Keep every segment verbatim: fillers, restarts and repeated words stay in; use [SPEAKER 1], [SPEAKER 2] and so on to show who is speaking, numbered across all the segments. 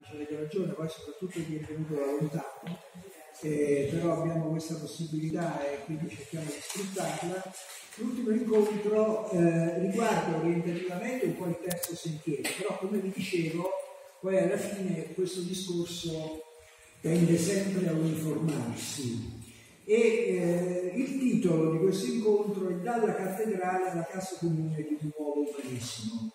[SPEAKER 1] avete ragione, poi soprattutto vi è venuto da lontano, eh, però abbiamo questa possibilità e quindi cerchiamo di sfruttarla. L'ultimo incontro eh, riguarda orientativamente un po' il terzo sentiero, però come vi dicevo, poi alla fine questo discorso tende sempre a uniformarsi. E eh, il titolo di questo incontro è Dalla cattedrale alla casa comune di un nuovo umanesimo.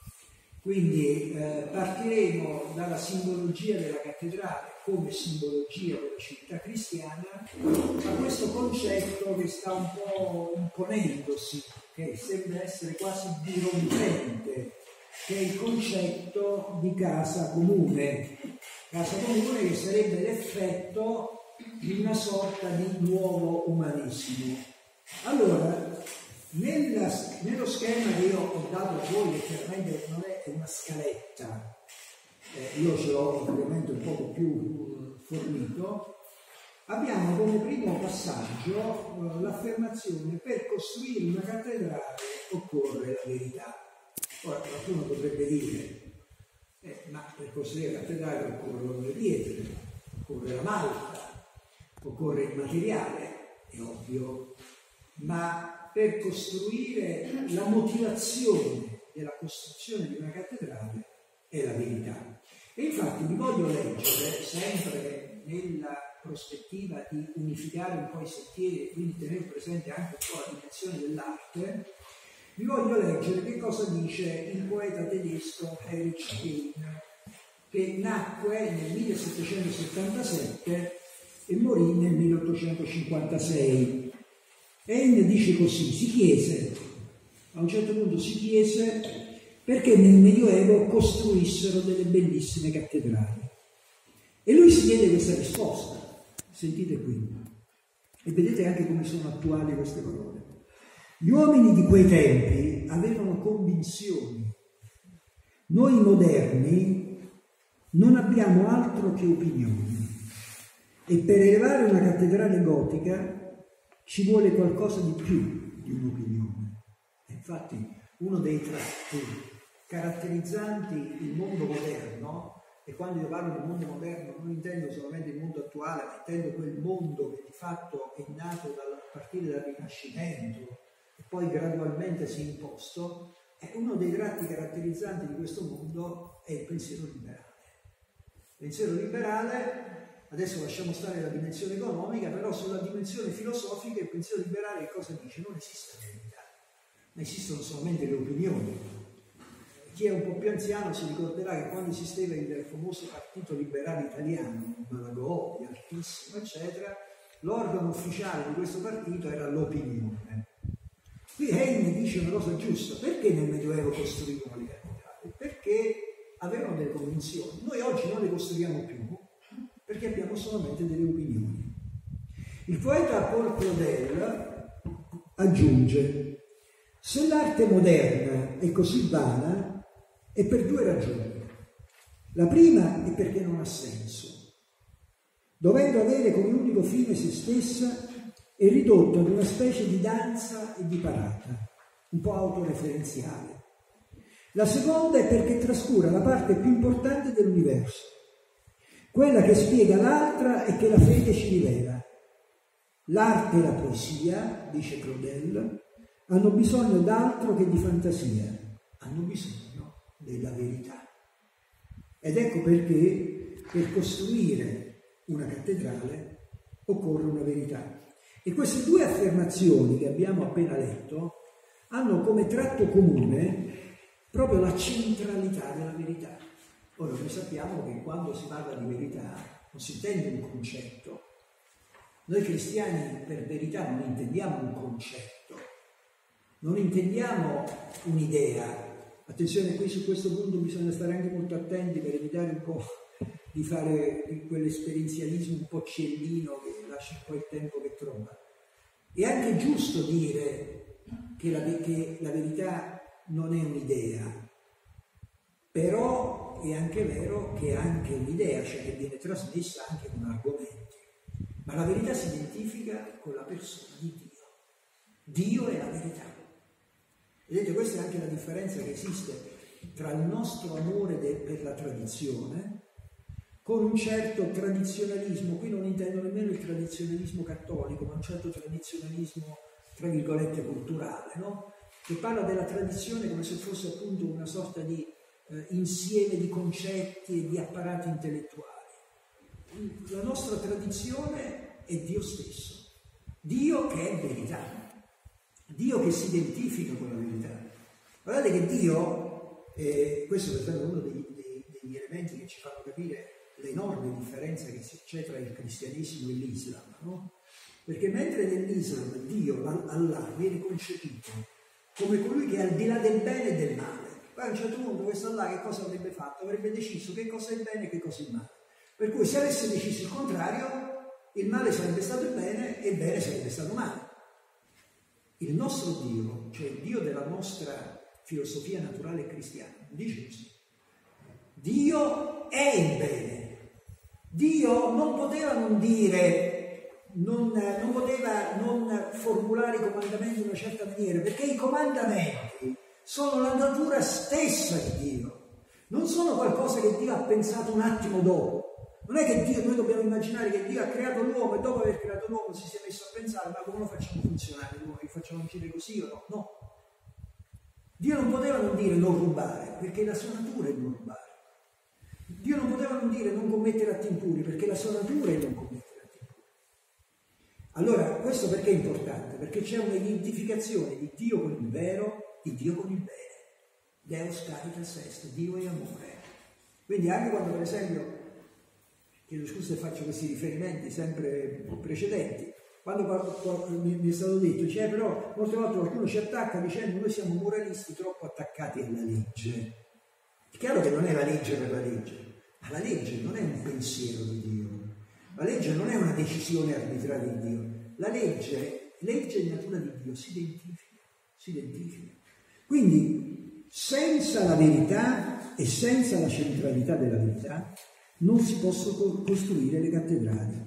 [SPEAKER 1] Quindi eh, partiremo dalla simbologia della cattedrale come simbologia della civiltà cristiana, a questo concetto che sta un po' imponendosi, che sembra essere quasi dirompente, che è il concetto di casa comune. Casa comune che sarebbe l'effetto di una sorta di nuovo umanesimo. Allora, nella, nello schema che io ho dato a voi, che chiaramente non è una scaletta, eh, io ce l'ho ovviamente un po' più fornito, abbiamo come primo passaggio eh, l'affermazione: per costruire una cattedrale occorre la verità. Ora qualcuno potrebbe dire, eh, ma per costruire la cattedrale occorrono le pietre, occorre la malta, occorre il materiale, è ovvio, ma per costruire la motivazione della costruzione di una cattedrale è la verità. E infatti vi voglio leggere, sempre nella prospettiva di unificare un po' i sentieri e quindi tenere presente anche un po' la dimensione dell'arte, vi voglio leggere che cosa dice il poeta tedesco Erich Heine, che nacque nel millesettecentosettantasette e morì nel milleottocentocinquantasei. Heine dice così: si chiese, a un certo punto si chiese perché nel Medioevo costruissero delle bellissime cattedrali. E lui si chiede questa risposta, sentite qui, e vedete anche come sono attuali queste parole. Gli uomini di quei tempi avevano convinzioni, noi moderni non abbiamo altro che opinioni, e per elevare una cattedrale gotica ci vuole qualcosa di più di un'opinione. E infatti uno dei tratti caratterizzanti il mondo moderno, e quando io parlo di mondo moderno non intendo solamente il mondo attuale, ma intendo quel mondo che di fatto è nato dal, a partire dal Rinascimento e poi gradualmente si è imposto, è uno dei tratti caratterizzanti di questo mondo è il pensiero liberale. Il pensiero liberale, adesso lasciamo stare la dimensione economica, però sulla dimensione filosofica il pensiero liberale che cosa dice? Non esiste la verità, ma esistono solamente le opinioni. Chi è un po' più anziano si ricorderà che quando esisteva il famoso partito liberale italiano, Malagodi, Altissimo, eccetera, l'organo ufficiale di questo partito era l'opinione. Qui Heine dice una cosa giusta: perché nel Medioevo costruivano le cattedrali? Perché avevano delle convinzioni. Noi oggi non le costruiamo più perché abbiamo solamente delle opinioni. Il poeta Paul Claudel aggiunge: se l'arte moderna è così vana è per due ragioni. La prima è perché non ha senso. Dovendo avere come unico fine se stessa, è ridotta ad una specie di danza e di parata, un po' autoreferenziale. La seconda è perché trascura la parte più importante dell'universo, quella che spiega l'altra e che la fede ci rivela. L'arte e la poesia, dice Claudel, hanno bisogno d'altro che di fantasia, hanno bisogno della verità. Ed ecco perché per costruire una cattedrale occorre una verità. E queste due affermazioni che abbiamo appena letto hanno come tratto comune proprio la centralità della verità. Ora, noi sappiamo che quando si parla di verità non si intende un concetto. Noi cristiani per verità non intendiamo un concetto, non intendiamo un'idea. Attenzione, qui su questo punto bisogna stare anche molto attenti per evitare un po' di fare quell'esperienzialismo un po' ciellino che lascia un po' il tempo che trova. È anche giusto dire che la, che la verità non è un'idea, però è anche vero che è anche un'idea, cioè che viene trasmessa anche con argomenti. Ma la verità si identifica con la persona di Dio. Dio è la verità. Vedete, questa è anche la differenza che esiste tra il nostro amore de- per la tradizione con un certo tradizionalismo, qui non intendo nemmeno il tradizionalismo cattolico, ma un certo tradizionalismo, tra virgolette, culturale, no? Che parla della tradizione come se fosse appunto una sorta di eh, insieme di concetti e di apparati intellettuali. La nostra tradizione è Dio stesso, Dio che è verità, Dio che si identifica con la verità. Guardate che Dio, eh, questo per esempio è uno dei, dei, degli elementi che ci fanno capire l'enorme differenza che c'è tra il cristianesimo e l'Islam, no? Perché mentre nell'Islam Dio, Allah, viene concepito come colui che è al di là del bene e del male, poi a un certo punto questo Allah che cosa avrebbe fatto? Avrebbe deciso che cosa è il bene e che cosa è il male. Per cui se avesse deciso il contrario, il male sarebbe stato il bene e il bene sarebbe stato male. Il nostro Dio, cioè il Dio della nostra filosofia naturale cristiana, dice così: Dio è il bene. Dio non poteva non dire, non, non poteva non formulare i comandamenti in una certa maniera, perché i comandamenti sono la natura stessa di Dio, non sono qualcosa che Dio ha pensato un attimo dopo. Non è che Dio, noi dobbiamo immaginare che Dio ha creato l'uomo e dopo aver creato l'uomo si sia messo a pensare: ma come lo facciamo funzionare l'uomo? Che facciamo uscire così o no? No. Dio non poteva non dire non rubare, perché la sua natura è non rubare. Dio non poteva non dire non commettere atti impuri, perché la sua natura è non commettere atti impuri. Allora, questo perché è importante? Perché c'è un'identificazione di Dio con il vero, di Dio con il bene. Deus caritas est, Dio è amore. Quindi anche quando, per esempio, chiedo scusa se faccio questi riferimenti sempre precedenti, quando, quando mi, mi è stato detto, cioè, però molte volte qualcuno ci attacca dicendo noi siamo moralisti troppo attaccati alla legge. È chiaro che non è la legge per la legge, ma la legge non è un pensiero di Dio, la legge non è una decisione arbitraria di Dio, la legge, legge in natura di Dio, si identifica, si identifica. Quindi senza la verità e senza la centralità della verità non si possono costruire le cattedrali.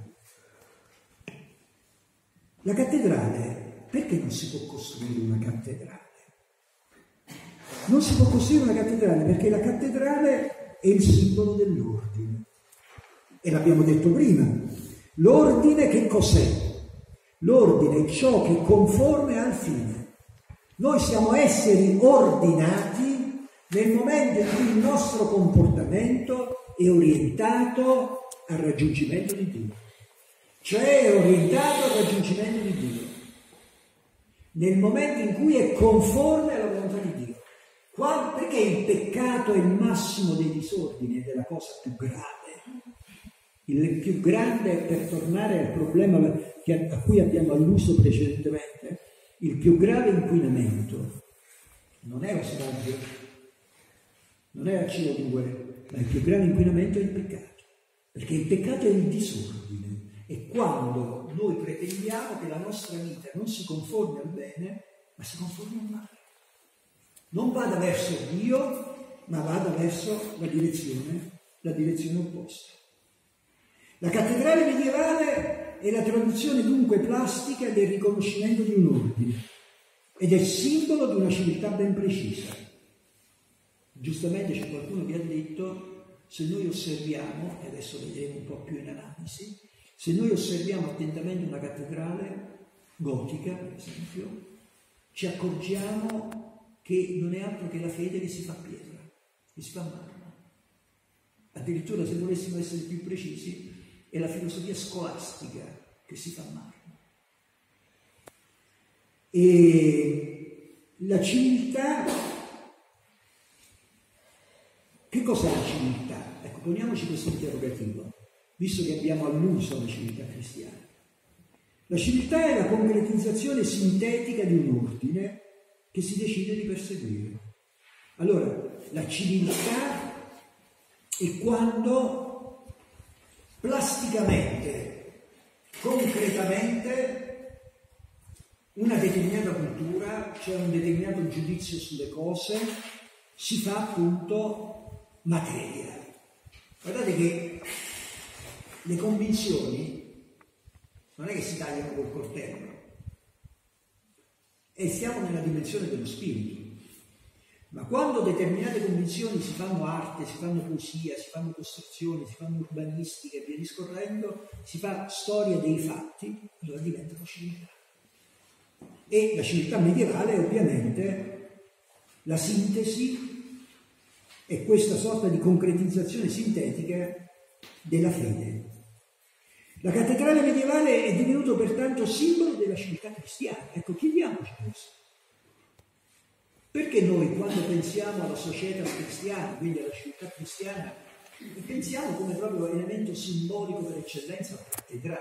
[SPEAKER 1] La cattedrale, perché non si può costruire una cattedrale? Non si può costruire una cattedrale perché la cattedrale è il simbolo dell'ordine. E l'abbiamo detto prima. L'ordine che cos'è? L'ordine è ciò che è conforme al fine. Noi siamo esseri ordinati nel momento in cui il nostro comportamento è orientato al raggiungimento di Dio. Cioè è orientato al raggiungimento di Dio. Nel momento in cui è conforme alla volontà di Dio. Qua, perché il peccato è il massimo dei disordini ed è la cosa più grave? Il più grande, per tornare al problema a cui abbiamo alluso precedentemente, il più grave inquinamento non è ostaggio, non è la C O due, ma il più grave inquinamento è il peccato, perché il peccato è il disordine, e quando noi pretendiamo che la nostra vita non si conformi al bene, ma si conformi al male. Non vada verso Dio, ma vada verso la direzione, la direzione opposta. La cattedrale medievale è la traduzione dunque plastica del riconoscimento di un ordine ed è simbolo di una civiltà ben precisa. Giustamente c'è qualcuno che ha detto, se noi osserviamo, e adesso vedremo un po' più in analisi, se noi osserviamo attentamente una cattedrale gotica, per esempio, ci accorgiamo che non è altro che la fede che si fa pietra, che si fa marmo. Addirittura, se volessimo essere più precisi, è la filosofia scolastica che si fa marmo. E la civiltà, che cos'è la civiltà? Ecco, poniamoci questo interrogativo, visto che abbiamo alluso alla civiltà cristiana. La civiltà è la concretizzazione sintetica di un ordine che si decide di perseguire. Allora, la civiltà è quando plasticamente, concretamente, una determinata cultura, cioè un determinato giudizio sulle cose, si fa appunto materia. Guardate che le convinzioni non è che si tagliano col coltello, e siamo nella dimensione dello spirito. Ma quando determinate condizioni si fanno arte, si fanno poesia, si fanno costruzioni, si fanno urbanistica e via discorrendo, si fa storia dei fatti, allora diventano civiltà. E la civiltà medievale è ovviamente la sintesi e questa sorta di concretizzazione sintetica della fede. La cattedrale medievale è divenuto pertanto simbolo della civiltà cristiana. Ecco, chiediamoci questo. Perché noi quando pensiamo alla società cristiana, quindi alla civiltà cristiana, pensiamo come proprio elemento simbolico per eccellenza alla cattedrale?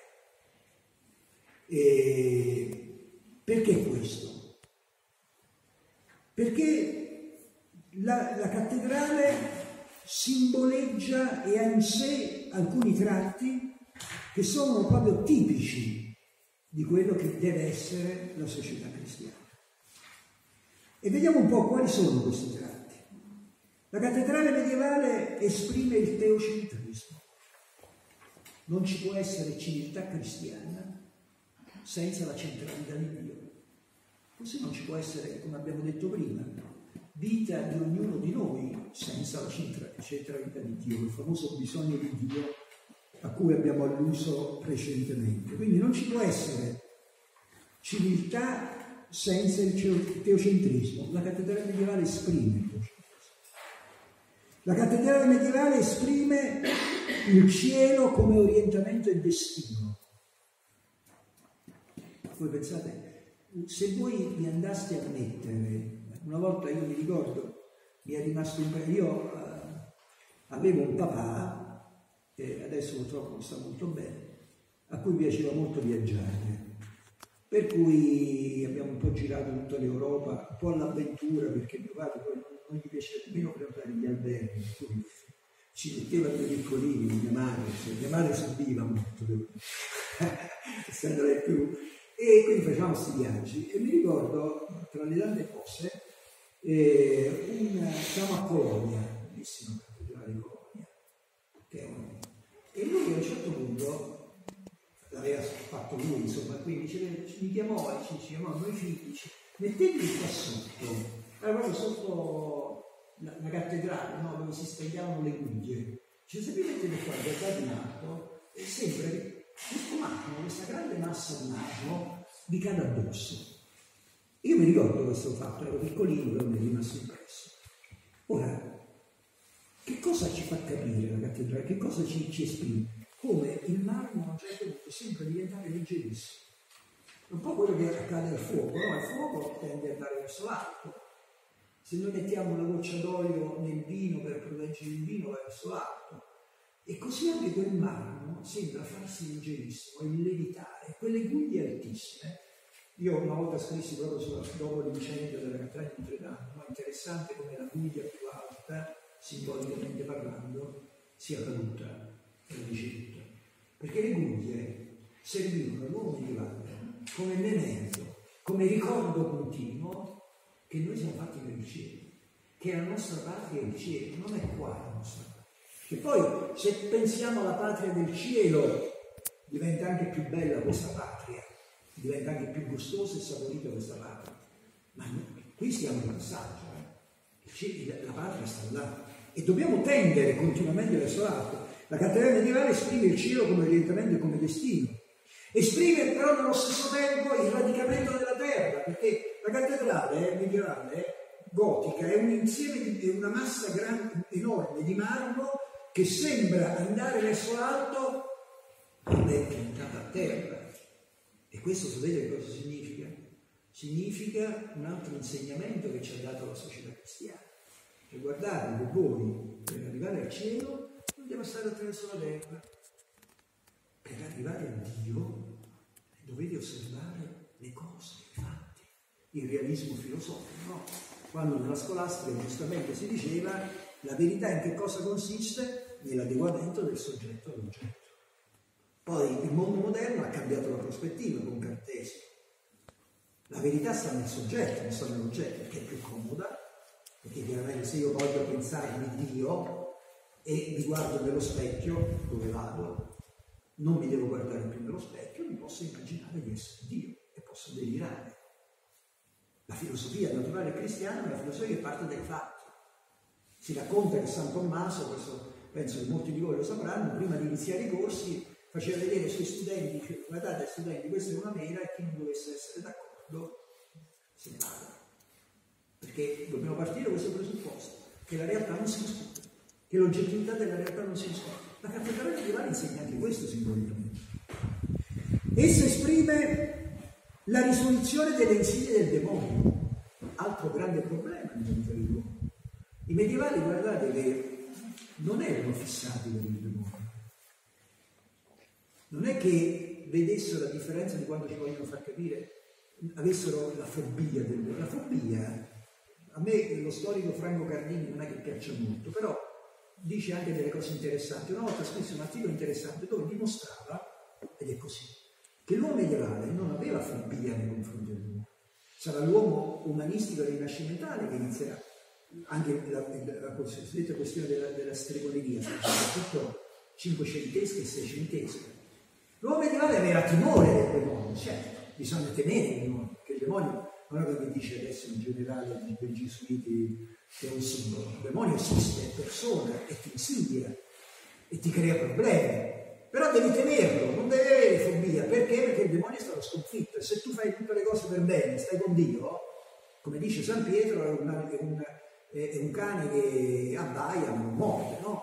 [SPEAKER 1] E perché questo? Perché la, la cattedrale simboleggia e ha in sé alcuni tratti che sono proprio tipici di quello che deve essere la società cristiana. E vediamo un po' quali sono questi tratti. La cattedrale medievale esprime il teocentrismo. Non ci può essere civiltà cristiana senza la centralità di Dio. Così non ci può essere, come abbiamo detto prima, vita di ognuno di noi senza la centralità di Dio, il famoso bisogno di Dio a cui abbiamo alluso precedentemente. Quindi non ci può essere civiltà senza il teocentrismo. La cattedrale medievale esprime il teocentrismo. La cattedrale medievale esprime il cielo come orientamento e destino. Voi pensate, se voi vi andaste a mettere, una volta io mi ricordo, mi è rimasto un po', io eh, avevo un papà, e adesso purtroppo non sta molto bene, a cui piaceva molto viaggiare. Per cui abbiamo un po' girato tutta l'Europa, un po' all'avventura, perché mio padre poi non, non gli piaceva nemmeno prenotare gli alberghi, per cui ci metteva due piccolini, mia madre, cioè mia madre subiva molto, essendo lei più... E quindi facevamo questi viaggi e mi ricordo, tra le tante cose, eh, un, siamo a Colonia, bellissima cattedrale di Colonia, che è un... e lui a un certo punto l'aveva fatto lui, insomma, quindi ci, mi chiamò e ci, ci chiamò noi figli, dice, mettetevi qua sotto, era proprio sotto la, la cattedrale, no? Dove si stagliavano le unghie, ci se vi mettete qua, guardate in alto, e sempre questo marmo, questa grande massa di marmo vi cade addosso. Io mi ricordo questo fatto, ero piccolino, però mi è rimasto impresso. Ora, che cosa ci fa capire la cattedrale? Che cosa ci, ci esprime? Come il marmo a un certo punto sembra diventare leggerissimo. Un po' quello che accade al fuoco, no? Il fuoco tende ad andare verso l'alto. Se noi mettiamo una goccia d'olio nel vino per proteggere il vino, va verso l'alto. E così anche quel marmo sembra farsi leggerissimo e levitare. Quelle guglie altissime. Io una volta scrissi proprio sulla, dopo l'incendio della cattedrale di Notre Dame, ma interessante come la guglia più alta, simbolicamente parlando, sia caduta e la ricevuta. Perché le guglie servivano all'uomo medievale come memento, come ricordo continuo che noi siamo fatti per il cielo, che la nostra patria è il cielo, non è qua la nostra patria. E poi se pensiamo alla patria del cielo diventa anche più bella questa patria, diventa anche più gustosa e saporita questa patria. Ma noi, qui stiamo in passaggio, eh? La patria sta là e dobbiamo tendere continuamente verso l'alto. La cattedrale medievale esprime il cielo come orientamento e come destino, esprime però nello stesso tempo il radicamento della terra, perché la cattedrale medievale gotica è un insieme di è una massa grande, enorme di marmo che sembra andare verso l'alto ed è piantata a terra. E questo sapete cosa significa? Significa un altro insegnamento che ci ha dato la società cristiana. Cioè guardate che voi per arrivare al cielo non deve stare attraverso la terra. Per arrivare a Dio dovete osservare le cose, i fatti, il realismo filosofico, no? Quando nella scolastica giustamente si diceva la verità in che cosa consiste? Nell'adeguamento del soggetto all'oggetto. Poi il mondo moderno ha cambiato la prospettiva con Cartesio. La verità sta nel soggetto, non sta nell'oggetto, perché è più comoda, perché chiaramente se io voglio pensarmi Dio e mi guardo nello specchio, dove vado, non mi devo guardare più nello specchio, mi posso immaginare di essere Dio e posso delirare. La filosofia naturale cristiana è una filosofia che parte dai fatti. Si racconta che San Tommaso, questo penso che molti di voi lo sapranno, prima di iniziare i corsi faceva vedere ai suoi studenti, cioè, guardate studenti, questa è una mela e chi non dovesse essere d'accordo se ne parla. Perché dobbiamo partire da questo presupposto, che la realtà non si discute, che l'oggettività della realtà non si discute. La cattedrale medievale insegna anche questo simbolicamente. Essa esprime la risoluzione delle insidie del demonio, altro grande problema nella vita dell'uomo. I medievali, guardate che non erano fissati per il demonio. Non è che vedessero, a differenza di quando ci vogliono far capire, avessero la fobia del demonio. La fobia, a me lo storico Franco Cardini non è che piaccia molto, però dice anche delle cose interessanti. Una volta scrisse un articolo interessante dove dimostrava, ed è così, che l'uomo medievale non aveva fobia nei confronti dell'uomo. Sarà l'uomo umanistico e rinascimentale che inizierà. Anche la, la, la cosiddetta questione della, della stregoneria, soprattutto cinquecentesca e seicentesca. L'uomo medievale aveva timore del demonio, certo, bisogna temere il demonio, perché il demonio non è come dice adesso in generale dei gesuiti che è un simbolo. Il demonio esiste, è persona e ti insidia e ti crea problemi, però devi temerlo, non devi avere fobia. Perché? Perché il demonio è stato sconfitto e se tu fai tutte le cose per bene, stai con Dio, come dice San Pietro, è un, è un, è un cane che abbaia ma non muore, no?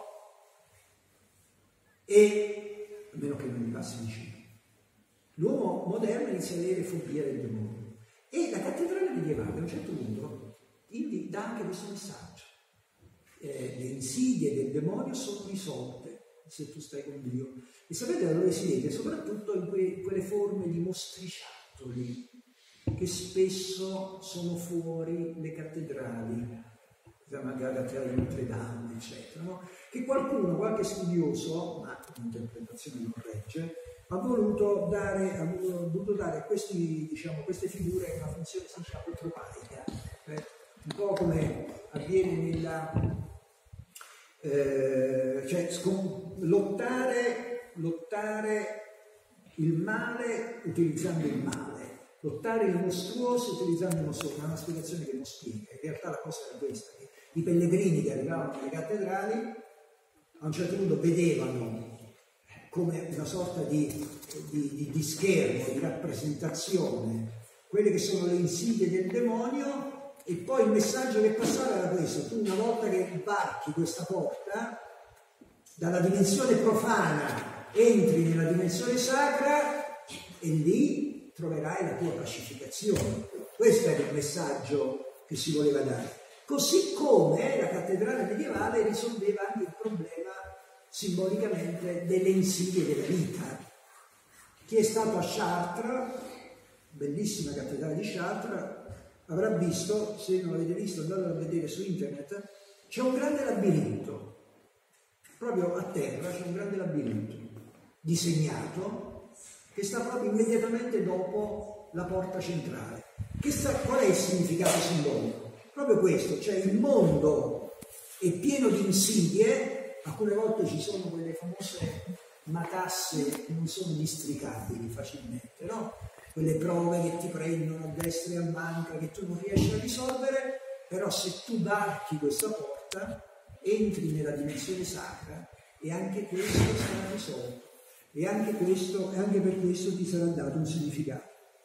[SPEAKER 1] E a meno che non gli passi vicino. L'uomo moderno inizia ad avere fobia del demonio. E la cattedrale medievale a un certo punto dà anche questo messaggio. Eh, le insidie del demonio sono risolte se tu stai con Dio. E sapete da dove si vede? Soprattutto in que- quelle forme di mostriciattoli che spesso sono fuori le cattedrali, magari la cattedrale di Notre Dame, eccetera, no? Che qualcuno, qualche studioso, ma l'interpretazione non regge, ha voluto dare, ha voluto dare a questi, diciamo, queste figure una funzione, si dice, apotropaica, eh? Un po' come avviene nella... Eh, cioè scom- lottare, lottare il male utilizzando il male, lottare il mostruoso utilizzando il mostruoso. È una spiegazione che non spiega. In realtà la cosa era questa, che i pellegrini che arrivavano alle cattedrali a un certo punto vedevano come una sorta di, di, di, di schermo, di rappresentazione, quelle che sono le insidie del demonio, e poi il messaggio che passava era questo: tu una volta che varchi questa porta, dalla dimensione profana entri nella dimensione sacra e lì troverai la tua pacificazione. Questo era il messaggio che si voleva dare. Così come la cattedrale medievale risolveva anche il problema simbolicamente delle insidie della vita. Chi è stato a Chartres, bellissima cattedrale di Chartres, avrà visto, se non l'avete visto andate a vedere su internet, c'è un grande labirinto, proprio a terra c'è un grande labirinto disegnato che sta proprio immediatamente dopo la porta centrale. Che sta, qual è il significato simbolico? Proprio questo, cioè il mondo è pieno di insidie, alcune volte ci sono quelle famose matasse che non sono districabili facilmente, no? Quelle prove che ti prendono a destra e a manca, che tu non riesci a risolvere, però se tu varchi questa porta, entri nella dimensione sacra e anche questo sarà risolto. E anche, questo, e anche per questo ti sarà dato un significato.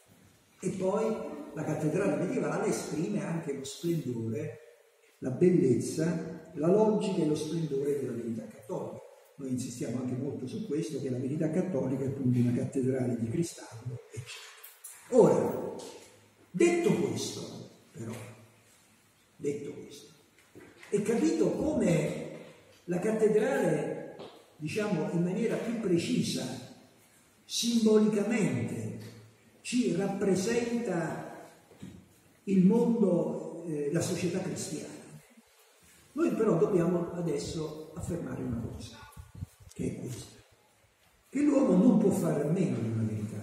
[SPEAKER 1] E poi la cattedrale medievale esprime anche lo splendore, la bellezza, la logica e lo splendore della verità cattolica. Noi insistiamo anche molto su questo, che la verità cattolica è appunto una cattedrale di cristallo, eccetera. Ora, detto questo, però, detto questo, è capito come la cattedrale, diciamo in maniera più precisa, simbolicamente, ci rappresenta il mondo, eh, la società cristiana. Noi però dobbiamo adesso affermare una cosa, che è questa, che l'uomo non può fare a meno di una verità.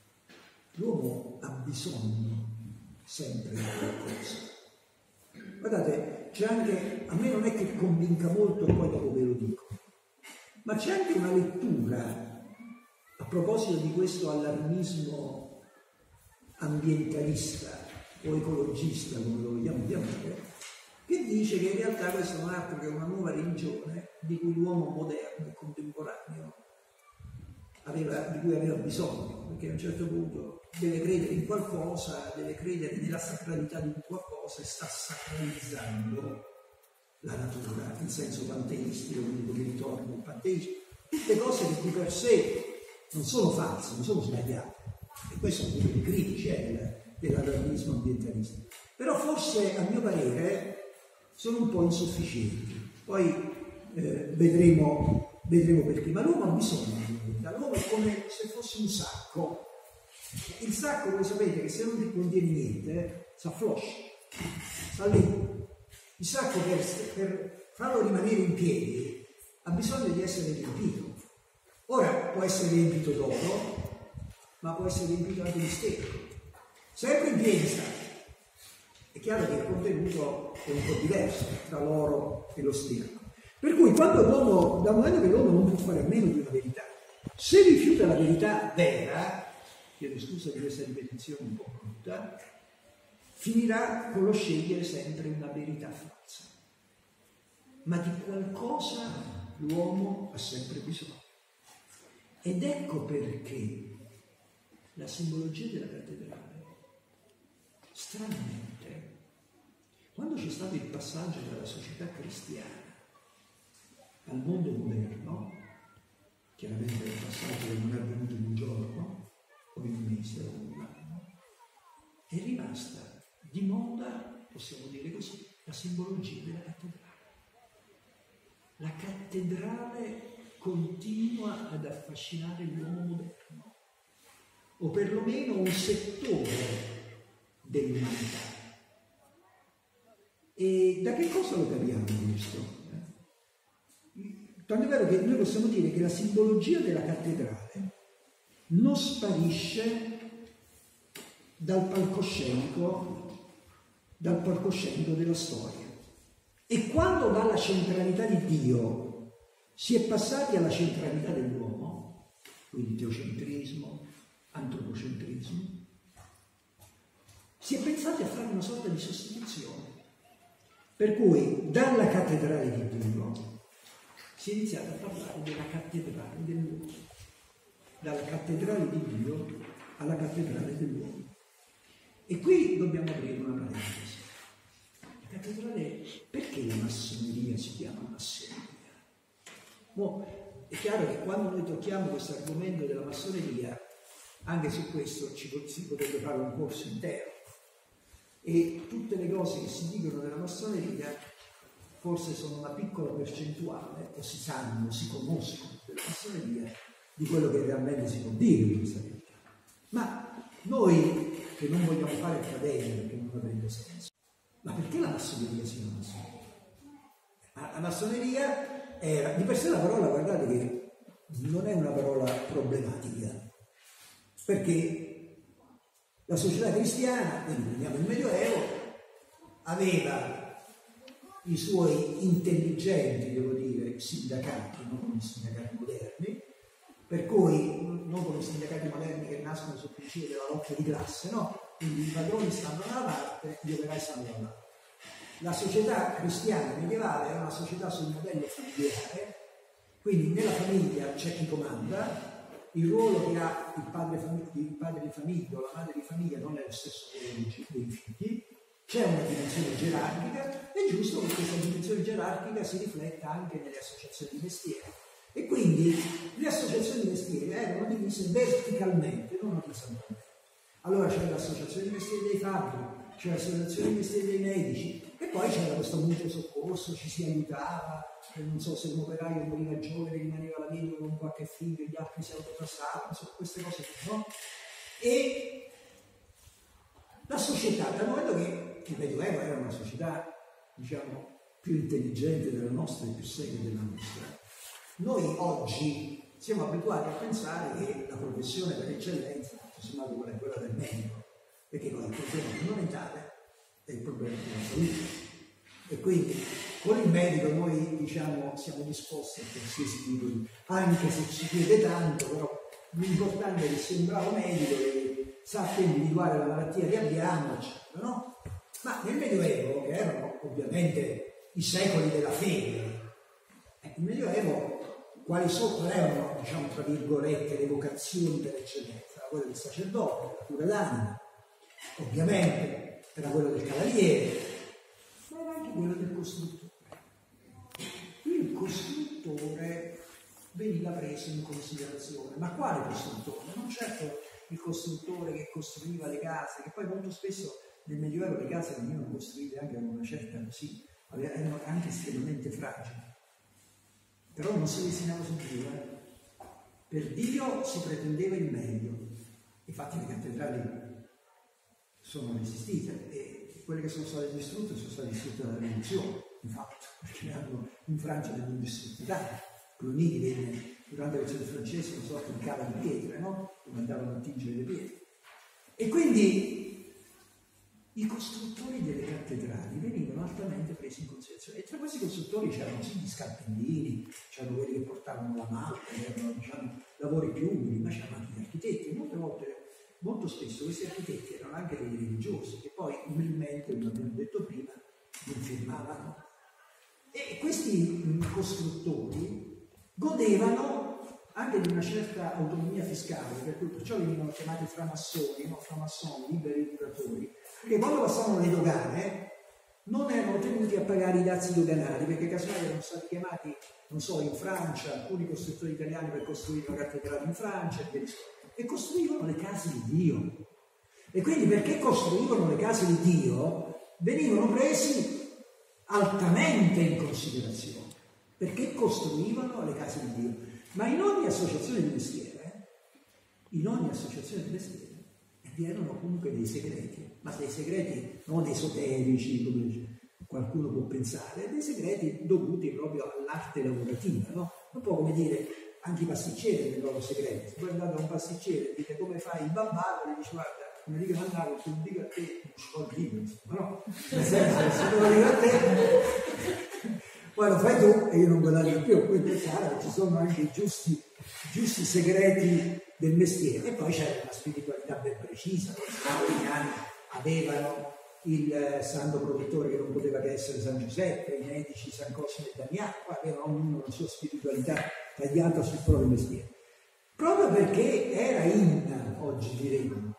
[SPEAKER 1] L'uomo ha bisogno sempre di qualcosa. Guardate, c'è anche, a me non è che convinca molto, poi dopo ve lo dico, ma c'è anche una lettura, a proposito di questo allarmismo ambientalista, o ecologista, come lo vogliamo chiamare, che dice che in realtà questo non è altro che una nuova religione di cui l'uomo moderno e contemporaneo aveva, di cui aveva bisogno, perché a un certo punto deve credere in qualcosa, deve credere nella sacralità di un qualcosa e sta sacralizzando la natura in senso panteistico, quindi che ritorna al panteismo. Tutte cose che di per sé non sono false, non sono sbagliate, e questo è uno dei critici eh, dell'allarmismo ambientalista. Però forse, a mio parere, sono un po' insufficienti. Poi eh, vedremo, vedremo perché. Ma l'uomo ha bisogno di vita. L'uomo è come se fosse un sacco. Il sacco, voi sapete che se non contiene niente, si affloscia, sta lì. Il sacco per, per farlo rimanere in piedi ha bisogno di essere riempito. Ora può essere riempito d'oro, ma può essere riempito anche di sterco. Sempre in piedi sta. È chiaro che il contenuto è un po' diverso tra l'oro e lo sterco. Per cui quando l'uomo, da un momento che l'uomo non può fare a meno di una verità, se rifiuta la verità vera, chiedo scusa di questa ripetizione un po' brutta, finirà con lo scegliere sempre una verità falsa. Ma di qualcosa l'uomo ha sempre bisogno. Ed ecco perché la simbologia della cattedrale, stranamente, quando c'è stato il passaggio dalla società cristiana al mondo moderno, chiaramente il passaggio non è avvenuto in un giorno, o in un mese, o in un anno, è rimasta di moda, possiamo dire così, la simbologia della cattedrale. La cattedrale continua ad affascinare l'uomo moderno, o perlomeno un settore dell'umanità. E da che cosa lo capiamo questo? Tanto è vero che noi possiamo dire che la simbologia della cattedrale non sparisce dal palcoscenico, dal palcoscenico della storia. E quando dalla centralità di Dio si è passati alla centralità dell'uomo, quindi teocentrismo, antropocentrismo, si è pensati a fare una sorta di sostituzione. Per cui dalla cattedrale di Dio si è iniziato a parlare della cattedrale dell'uomo, dalla cattedrale di Dio alla cattedrale dell'uomo. E qui dobbiamo aprire una parentesi. La cattedrale, perché la massoneria si chiama massoneria? Mo, è chiaro che quando noi tocchiamo questo argomento della massoneria, anche su questo ci, si potrebbe fare un corso intero. E tutte le cose che si dicono della massoneria forse sono una piccola percentuale, o si sanno, si conoscono della massoneria, di quello che realmente si può dire in questa realtà. Ma noi, che non vogliamo fare accademia perché non avrebbe senso, ma perché la massoneria si chiama massoneria? La massoneria era, di per sé la parola, guardate che non è una parola problematica, perché la società cristiana, quindi prendiamo il Medioevo, aveva i suoi intelligenti, devo dire, sindacati, non come i sindacati moderni, per cui non come i sindacati moderni che nascono sul principio della lotta di classe, no? Quindi i padroni stanno da una parte, gli operai stanno da un'altra. La società cristiana medievale era una società sul modello familiare, quindi nella famiglia c'è chi comanda. Il ruolo che ha il padre, il padre di famiglia o la madre di famiglia non è lo stesso che dei figli, c'è una dimensione gerarchica, è giusto che questa dimensione gerarchica si rifletta anche nelle associazioni di mestiere. E quindi le associazioni di mestiere erano divise verticalmente, non orizzontalmente. Allora c'era l'associazione di mestieri dei fabbri, c'era l'associazione di mestieri dei medici, e poi c'era questo mutuo soccorso, ci si aiutava. Non so se un operaio moriva giovane, rimaneva la vedova con qualche figlio, gli altri si autotrassavano, insomma, queste cose qui, no? E la società, dal momento che il Medioevo era una società, diciamo, più intelligente della nostra e più seria della nostra, noi oggi siamo abituati a pensare che la professione per eccellenza, insomma, quella è quella del medico, perché poi il problema fondamentale è il problema della salute. E quindi con il medico noi, diciamo, siamo disposti a qualsiasi tipo di, anche se ci chiede tanto, però l'importante è che sia un bravo medico e sappia individuare la malattia che abbiamo, eccetera, no? Ma nel Medioevo, che erano ovviamente i secoli della fede, eh, il Medioevo, quali, so, quali erano, diciamo, tra virgolette, le vocazioni per eccellenza? Quella del sacerdote, la cura d'anima, ovviamente era quello del cavaliere, ma era anche quello del costruttore. Il costruttore veniva preso in considerazione, ma quale costruttore? Non certo il costruttore che costruiva le case, che poi molto spesso nel Medioevo le case venivano costruite anche con una certa così, erano anche estremamente fragili, però non si lesinava su Dio, eh. Per Dio si pretendeva il meglio. Infatti le cattedrali sono resistite e quelle che sono state distrutte sono state distrutte dalla rivoluzione, infatti, perché hanno in Francia delle indistruttità. Cluny venne durante la rivoluzione francese una sorta di cava di pietre, no? Dove andavano a tingere le pietre. E quindi i costruttori delle cattedrali venivano altamente presi in considerazione. E tra questi costruttori c'erano sì gli scalpellini, c'erano quelli che portavano la malta, erano, diciamo, lavori più umili, ma c'erano anche gli architetti. E molte volte, molto spesso questi architetti erano anche dei religiosi, che poi umilmente, come abbiamo detto prima, non firmavano. E questi costruttori godevano anche di una certa autonomia fiscale, per cui perciò venivano chiamati framassoni, no? Framassoni, liberi curatori, perché quando passavano le dogane non erano tenuti a pagare i dazi doganali, perché casomai erano stati chiamati, non so, in Francia, alcuni costruttori italiani per costruire una cattedrale in Francia, e, e costruivano le case di Dio. E quindi perché costruivano le case di Dio, venivano presi altamente in considerazione, perché costruivano le case di Dio. Ma in ogni associazione di mestiere, in ogni associazione di mestiere, vi erano comunque dei segreti, ma dei segreti non esoterici, come qualcuno può pensare, dei segreti dovuti proprio all'arte lavorativa, no? Un po' come dire, anche i pasticceri hanno i loro segreti. Se voi andate da un pasticcere e dite come fai il babbato, gli dice guarda, come dico mandare, se lo dico a te, non ci può dire, no? Nel senso che se lo dico a te, poi lo fai tu e io non ve la dico più. Quindi è chiaro che ci sono anche i giusti, giusti segreti del mestiere. E poi c'era una spiritualità ben precisa. I napoletani avevano il santo protettore che non poteva che essere San Giuseppe, i medici San Cosimo e Damiano, avevano ognuno la sua spiritualità tagliata sul proprio mestiere. Proprio perché era in, oggi diremo,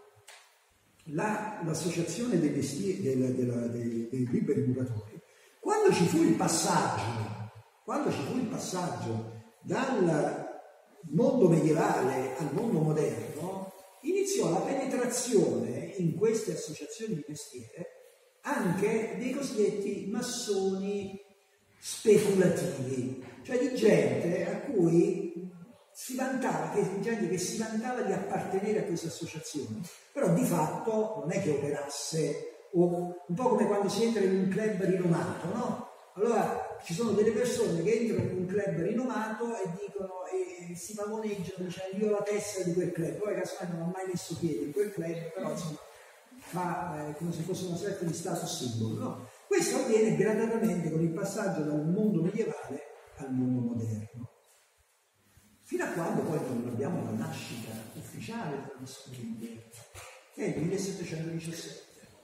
[SPEAKER 1] la, l'associazione dei, mestieri, della, della, dei, dei liberi curatori. Quando ci fu il passaggio, quando ci fu il passaggio dal mondo medievale al mondo moderno, iniziò la penetrazione in queste associazioni di mestiere anche dei cosiddetti massoni speculativi, cioè di gente a cui si vantava, che, gente che si vantava di appartenere a queste associazioni, però di fatto non è che operasse. O un po' come quando si entra in un club rinomato, no? Allora ci sono delle persone che entrano in un club rinomato e dicono e si pavoneggiano dicendo io ho la tessera di quel club, poi casomai non ho mai messo piede in quel club, però insomma fa eh, come se fosse una sorta di status simbolo, no? Questo avviene gradatamente con il passaggio dal mondo medievale al mondo moderno, fino a quando poi non abbiamo la nascita ufficiale della mascolinità, che è il millesettecentodiciassette.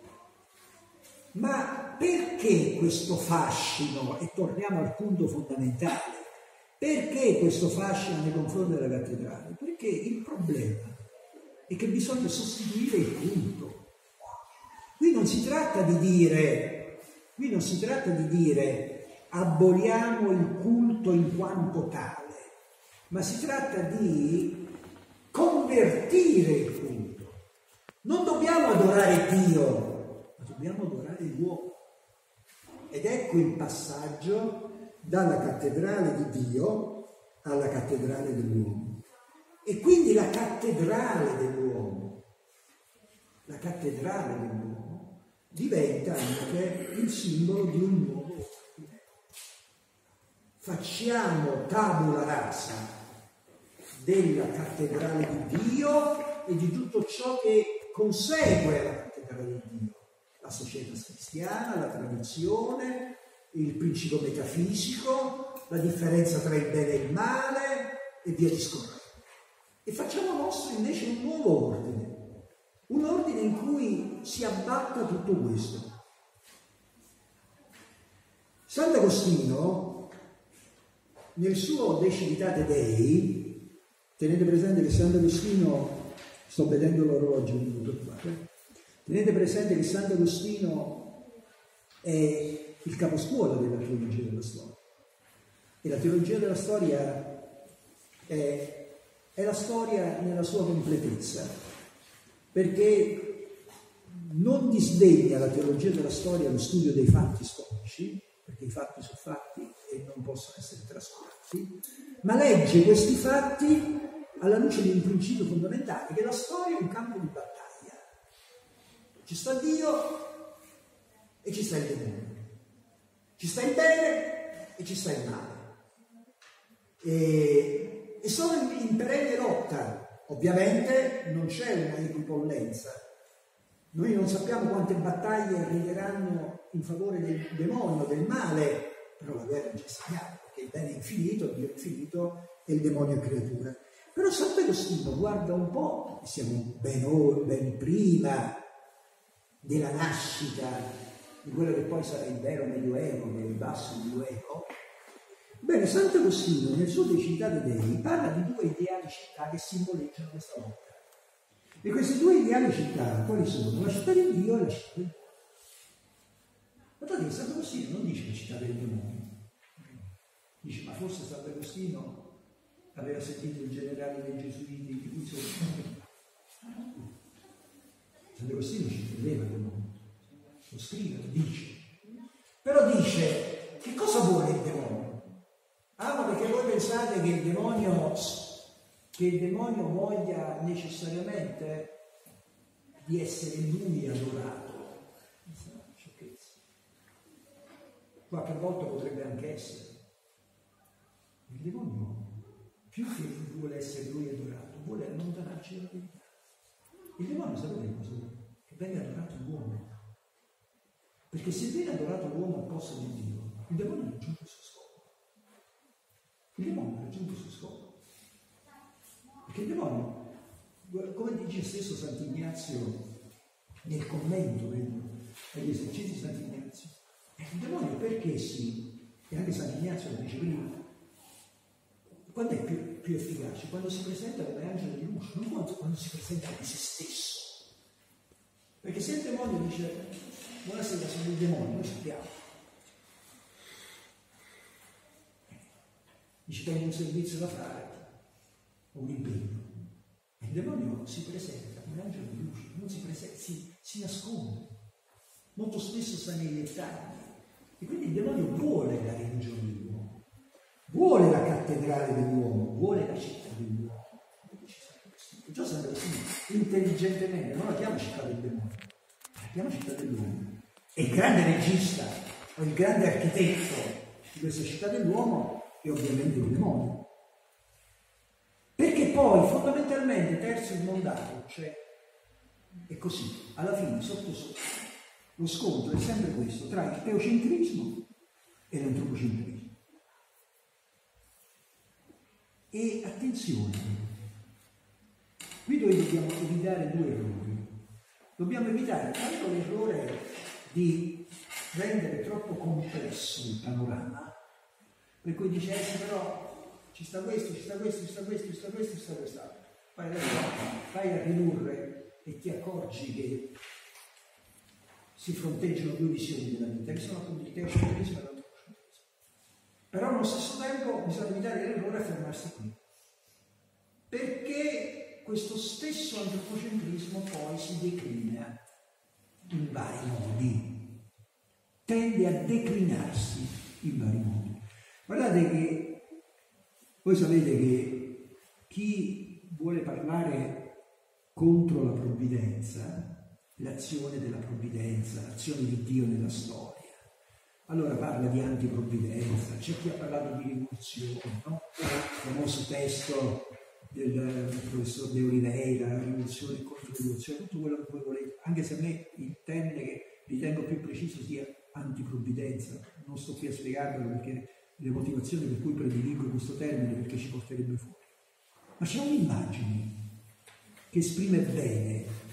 [SPEAKER 1] Ma perché questo fascino, e torniamo al punto fondamentale, perché questo fascino nei confronti della cattedrale? Perché il problema è che bisogna sostituire il culto. Qui non si tratta di dire, qui non si tratta di dire aboliamo il culto in quanto tale, ma si tratta di convertire il culto. Non dobbiamo adorare Dio, dobbiamo adorare l'uomo. Ed ecco il passaggio dalla cattedrale di Dio alla cattedrale dell'uomo. E quindi la cattedrale dell'uomo, la cattedrale dell'uomo diventa anche il simbolo di un nuovo ordine. Facciamo tabula rasa della cattedrale di Dio e di tutto ciò che consegue alla cattedrale di Dio. La società cristiana, la tradizione, il principio metafisico, la differenza tra il bene e il male e via discorrendo. E facciamo nostro invece un nuovo ordine, un ordine in cui si abbatta tutto questo. Sant'Agostino, nel suo De Civitate Dei, tenete presente che Sant'Agostino, sto vedendo l'orologio un minuto qua, eh? Tenete presente che Sant'Agostino è il caposcuola della teologia della storia. E la teologia della storia è, è la storia nella sua completezza, perché non disdegna la teologia della storia lo studio dei fatti storici, perché i fatti sono fatti e non possono essere trascurati, ma legge questi fatti alla luce di un principio fondamentale, che la storia è un campo di battaglia. Ci sta Dio e ci sta il demonio, ci sta il bene e ci sta il male, e, e sono in, in perenne lotta. Ovviamente non c'è una equipollenza, noi non sappiamo quante battaglie arriveranno in favore del demonio, del male, però la guerra già sappiamo, perché il bene è infinito, Dio è infinito e il demonio è creatura. Però Sant'Agostino guarda un po', e siamo ben, ben prima della nascita di quello che poi sarà il vero Medioevo, che è il basso Medioevo. Bene, Sant'Agostino nel suo De Civitate Dei parla di due ideali città che simboleggiano questa lotta. E queste due ideali città, quali sono? La città di Dio e la città del demonio. Guardate che Sant'Agostino non dice la città del demonio, dice, ma forse Sant'Agostino aveva sentito il generale dei Gesuiti di cui sono. Sant'Agostino ci credeva al demonio, lo scrive, lo dice. Però dice, che cosa vuole il demonio? Ah, ma perché voi pensate che il demonio, che il demonio voglia necessariamente di essere lui adorato? Sciocchezza. Qualche volta potrebbe anche essere. Il demonio, più che vuole essere lui adorato, vuole allontanarci dalla verità. Il demonio sapete cosa vuole? Che venga adorato l'uomo. Perché se viene adorato l'uomo al posto di Dio, il demonio raggiunge il suo scopo. Il demonio raggiunge il suo scopo. Perché il demonio, come dice stesso Sant'Ignazio nel commento agli esercizi di Sant'Ignazio, il demonio perché sì, e anche Sant'Ignazio lo dice prima, quando è più, più efficace? Quando si presenta come angelo di luce, non quando, quando si presenta come se stesso. Perché se il demonio dice, buonasera, sono il demonio, noi sappiamo. Dice, tengo un servizio da fare, o un impegno. Il demonio si presenta come angelo di luce, non si presenta, si, si nasconde. Molto spesso sta nei dettagli. E quindi il demonio vuole la religione dell'uomo, vuole la cattedrale dell'uomo, vuole la città dell'uomo. Già Sant'Agostino intelligentemente non la chiama città del demonio, la chiama città dell'uomo. E il grande regista o il grande architetto di questa città dell'uomo è ovviamente il demonio. Perché poi fondamentalmente terzo il mondato, cioè è così, alla fine sotto sotto lo scontro è sempre questo tra il teocentrismo e l'antropocentrismo. E attenzione, qui noi dobbiamo evitare due errori. Dobbiamo evitare tanto l'errore di rendere troppo complesso il panorama, per cui dice, eh, però ci sta questo, ci sta questo, ci sta questo, ci sta questo, ci sta quest'altro. Poi vai a ridurre e ti accorgi che si fronteggiano due visioni della vita, che sono appunto il teocentrismo e l'antropocentrismo. Però allo stesso tempo bisogna evitare l'errore a fermarsi qui. Perché questo stesso antropocentrismo poi si declina in vari modi, tende a declinarsi in vari modi. Guardate che voi sapete che chi vuole parlare contro la provvidenza, l'azione della provvidenza, l'azione di Dio nella storia, allora parla di antiprovvidenza. C'è chi ha parlato di rivoluzione, no? Il famoso testo del professor De Oliveira, rivoluzione contro rivoluzione, tutto quello che voi volete, anche se a me il termine che ritengo più preciso sia antiprovvidenza, non sto qui a spiegarvelo perché le motivazioni per cui prediligo questo termine, perché ci porterebbe fuori. Ma c'è un'immagine che esprime bene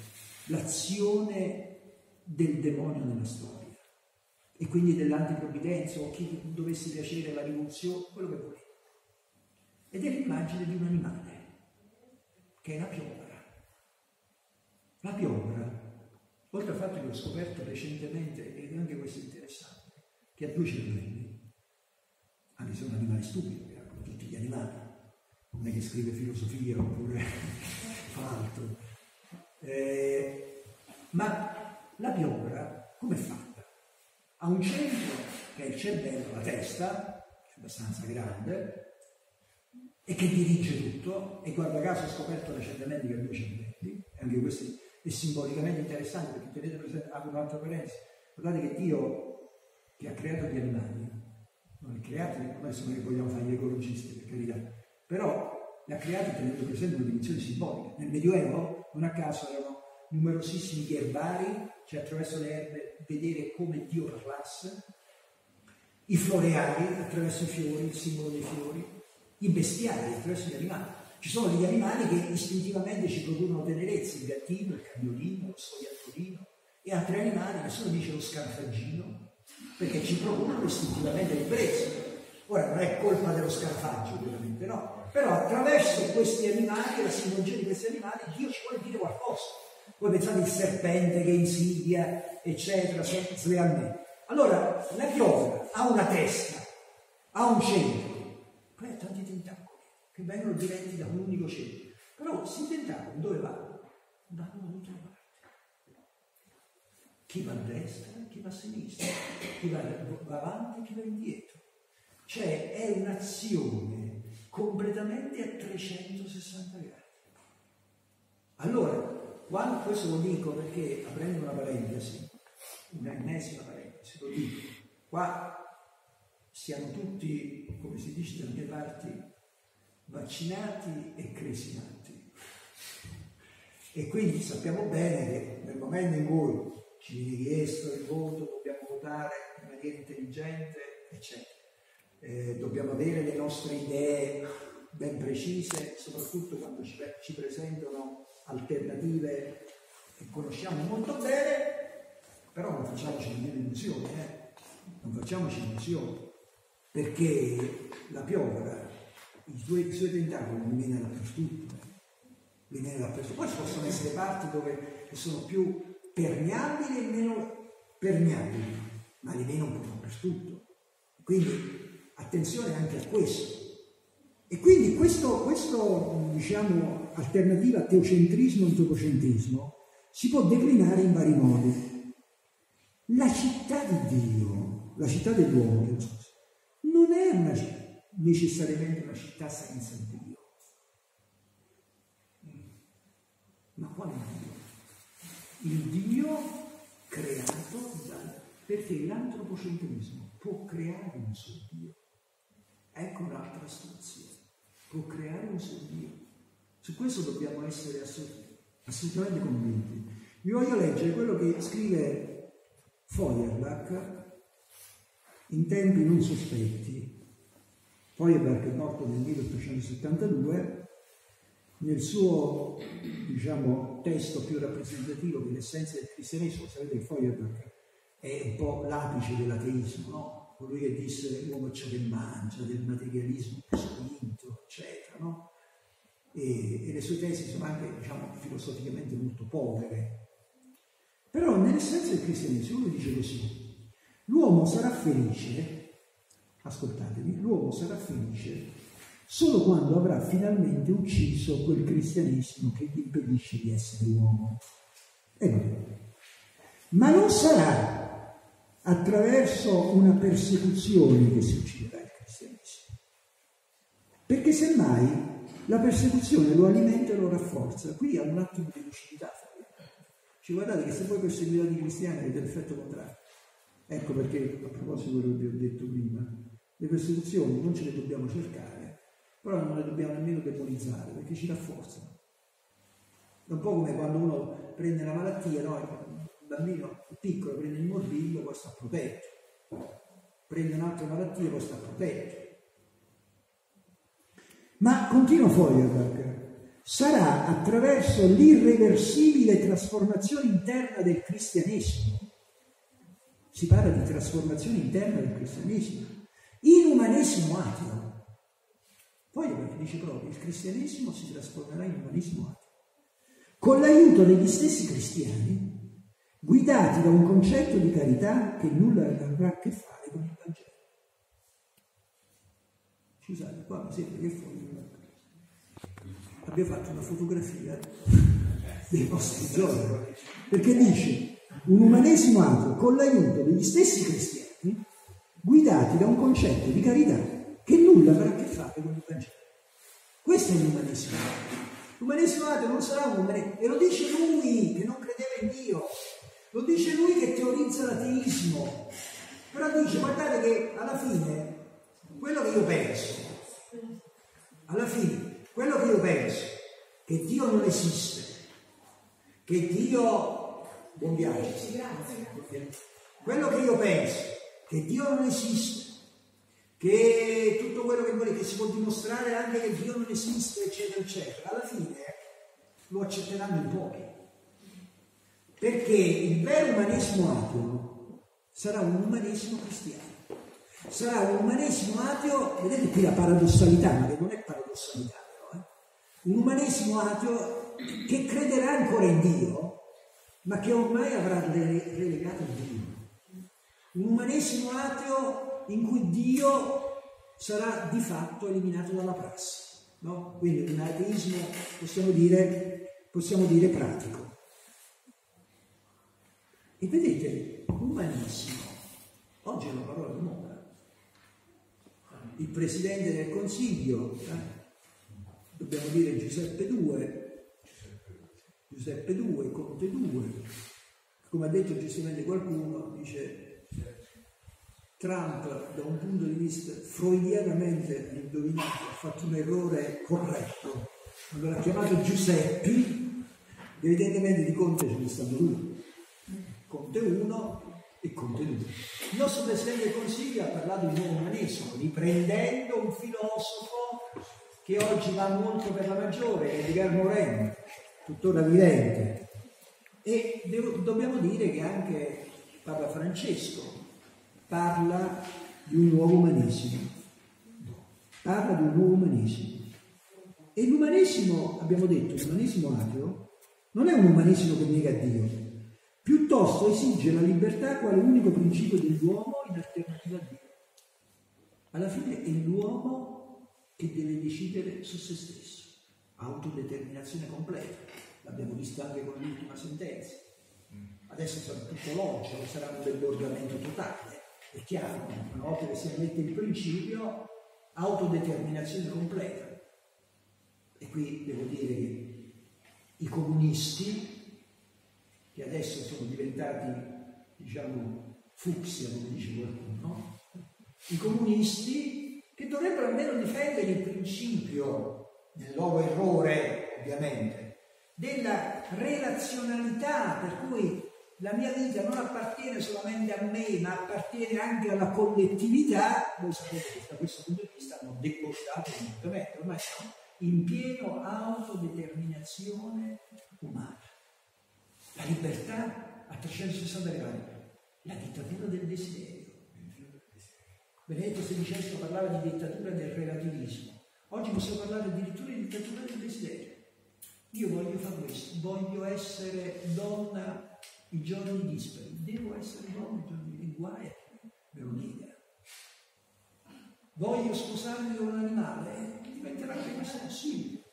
[SPEAKER 1] l'azione del demonio nella storia e quindi dell'antiprovvidenza o chi dovesse piacere la rivoluzione, quello che volete. Ed è l'immagine di un animale, che è la piovra. La piovra, oltre al fatto che ho scoperto recentemente, ed anche questo è interessante, che ha due cervelli, anche se è un animale stupido, come tutti gli animali, non è che scrive filosofia oppure fa altro. Eh, ma la piovra come è fatta? Ha un centro che è il cervello, la testa, che è abbastanza grande, e che dirige tutto, e guarda caso ho scoperto recentemente che ha due cervelli, e anche questo è simbolicamente interessante, perché tenete presente, apro un'altra parentesi, guardate che Dio, che ha creato gli animali, non li ha creati, non è solo che vogliamo fare gli ecologisti, per carità, però li ha creati tenendo presente una dimensione simbolica. Nel Medioevo, non a caso, erano numerosissimi gli erbari, cioè attraverso le erbe vedere come Dio parlasse, i floreali, attraverso i fiori, il simbolo dei fiori, i bestiali, attraverso gli animali. Ci sono degli animali che istintivamente ci producono tenerezza, il gattino, il cagnolino, lo scoiattolino, e altri animali, nessuno dice lo scarfaggino, perché ci producono istintivamente l'ebbrezza. Ora non è colpa dello scarfaggio, ovviamente no, però attraverso questi animali, la simbologia di questi animali, Dio ci vuole dire qualcosa. Voi pensate il serpente che insidia, eccetera, slealmente. Allora, la piovra ha una testa, ha un centro, poi ha tanti tentacoli che vengono diretti da un unico centro. Però questi tentacoli dove vanno? Vanno da tutte le parti. Chi va a destra, chi va a sinistra, chi va, va avanti, chi va indietro. Cioè è un'azione completamente a trecentosessanta gradi. Allora, quando, questo lo dico perché, aprendo una parentesi, un'ennesima parentesi, lo dico, qua siamo tutti, come si dice dalle mie parti, vaccinati e cresinati. E quindi sappiamo bene che nel momento in cui ci viene chiesto il voto, dobbiamo votare in maniera intelligente, eccetera. Eh, dobbiamo avere le nostre idee ben precise, soprattutto quando ci, ci presentano alternative che conosciamo molto bene, però non facciamoci nemmeno illusioni, eh? non facciamoci illusioni, perché la piovra, i suoi, i suoi tentacoli li mena dappertutto, eh? li mena dappertutto. Poi ci possono essere parti dove sono più permeabili e meno permeabili, ma li mena un po' dappertutto. Quindi attenzione anche a questo. E quindi questo, questo diciamo, alternativa a teocentrismo e antropocentrismo si può declinare in vari modi. La città di Dio, la città dell'uomo, non è una, necessariamente una città senza Dio. Ma quale Dio? Il Dio creato da... perché l'antropocentrismo può creare un suo Dio. Ecco un'altra situazione. Può creare un suo Dio. Su questo dobbiamo essere assolut- assolutamente convinti. Vi voglio leggere quello che scrive Feuerbach in tempi non sospetti. Feuerbach è morto nel milleottocentosettantadue. Nel suo, diciamo, testo più rappresentativo dell'essenza del cristianesimo, sapete che Feuerbach è un po' l'apice dell'ateismo, no? Colui che disse l'uomo è ciò che mangia, del materialismo spinto, eccetera, no? E, e le sue tesi sono anche, diciamo, filosoficamente molto povere. Però nell'essenza del cristianesimo lui dice così: l'uomo sarà felice, ascoltatevi, l'uomo sarà felice solo quando avrà finalmente ucciso quel cristianesimo che gli impedisce di essere uomo. E vabbè. Ma non sarà attraverso una persecuzione che si ucciderà il cristianesimo, perché semmai la persecuzione lo alimenta e lo rafforza. Qui ha un attimo di lucidità. Ci guardate che se voi perseguitate i cristiani avete l'effetto contrario. Ecco perché, a proposito di quello che vi ho detto prima, le persecuzioni non ce le dobbiamo cercare, però non le dobbiamo nemmeno demonizzare, perché ci rafforzano. È un po' come quando uno prende una malattia, no? Il bambino piccolo prende il morbillo, poi sta protetto, prende un'altra malattia, poi sta protetto. Ma continua Feuerbach, sarà attraverso l'irreversibile trasformazione interna del cristianesimo. Si parla di trasformazione interna del cristianesimo in umanesimo ateo. Poi perché dice proprio il cristianesimo si trasformerà in umanesimo ateo con l'aiuto degli stessi cristiani guidati da un concetto di carità che nulla avrà a che fare con il Vangelo. Scusate, qua mi sembra che fuori abbia fatto una fotografia dei vostri giorni, perché dice un umanesimo ateo con l'aiuto degli stessi cristiani guidati da un concetto di carità che nulla avrà a che fare con il Vangelo. Questo è l'umanesimo ateo. L'umanesimo ateo non sarà un umanesimo, e lo dice lui che non credeva in Dio, lo dice lui che teorizza l'ateismo, però dice guardate che alla fine quello che io penso, alla fine quello che io penso, che Dio non esiste, che Dio, buon viaggio, quello che io penso, che Dio non esiste, che tutto quello che vuole, che si può dimostrare anche che Dio non esiste, eccetera, eccetera, alla fine lo accetteranno in pochi. Perché il vero umanesimo ateo sarà un umanesimo cristiano. Sarà un umanesimo ateo, vedete qui la paradossalità, ma che non è paradossalità, però, eh? Un umanesimo ateo che crederà ancora in Dio, ma che ormai avrà relegato il Dio. Un umanesimo ateo in cui Dio sarà di fatto eliminato dalla prassi, no? Quindi un ateismo, possiamo dire, possiamo dire pratico. E vedete, umanesimo, oggi è una parola di moda. Il Presidente del Consiglio, eh? Dobbiamo dire Giuseppe due, Giuseppe due, Conte due, come ha detto giustamente qualcuno, dice Trump da un punto di vista freudianamente indovinato ha fatto un errore corretto, quando l'ha chiamato Giuseppe, evidentemente di Conte ce ne stanno due, Conte uno e Conte due. Il nostro Presidente del Consiglio ha parlato di nuovo umanesimo, riprendendo un filosofo che oggi va molto per la maggiore, Edgar Morin, tuttora vivente. E devo, dobbiamo dire che anche Papa Francesco parla di un nuovo umanesimo. Parla di un nuovo umanesimo. E l'umanesimo, abbiamo detto, l'umanesimo ateo, non è un umanesimo che nega Dio, piuttosto esige la libertà quale unico principio dell'uomo in alternativa a Dio. Alla fine è l'uomo che deve decidere su se stesso, autodeterminazione completa. L'abbiamo visto anche con l'ultima sentenza. Adesso sarà tutto logico, sarà un debordamento totale. È chiaro, una volta che si ammette il principio, autodeterminazione completa. E qui devo dire che i comunisti, che adesso sono diventati, diciamo, fucsia, come dice qualcuno, i comunisti che dovrebbero almeno difendere il principio, nel loro errore ovviamente, della relazionalità, per cui la mia vita non appartiene solamente a me, ma appartiene anche alla collettività. Voi sapete che da questo punto di vista hanno debosciato completamente, ormai siamo in pieno autodeterminazione umana. La libertà a trecentosessanta gradi, la dittatura del desiderio. Benedetto sedicesimo parlava di dittatura del relativismo. Oggi possiamo parlare addirittura di dittatura del desiderio. Io voglio fare questo, voglio essere donna i giorni dispari, devo essere donna i giorni dispari, guai, me lo nega. Voglio sposarmi con un animale, diventerà anche questo possibile.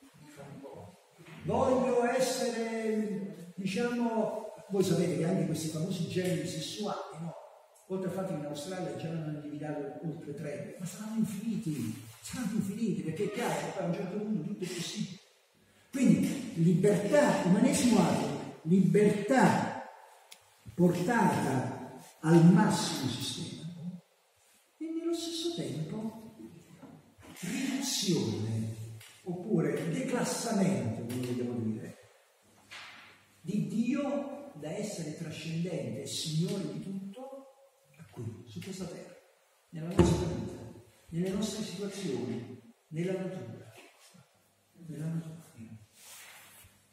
[SPEAKER 1] Voglio essere, diciamo, voi sapete che anche questi famosi generi sessuali, no? Oltre al fatto che in Australia già hanno individuato oltre tre, ma saranno infiniti, saranno infiniti, perché è chiaro che poi a un certo punto tutto è possibile. Quindi libertà, umanesimo ateo, libertà portata al massimo sistema e nello stesso tempo riduzione oppure declassamento, come vogliamo dire, di Dio da essere trascendente e Signore di tutto a qui, su questa terra, nella nostra vita, nelle nostre situazioni, nella natura. Nella natura.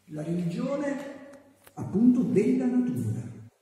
[SPEAKER 1] la religione appunto della natura.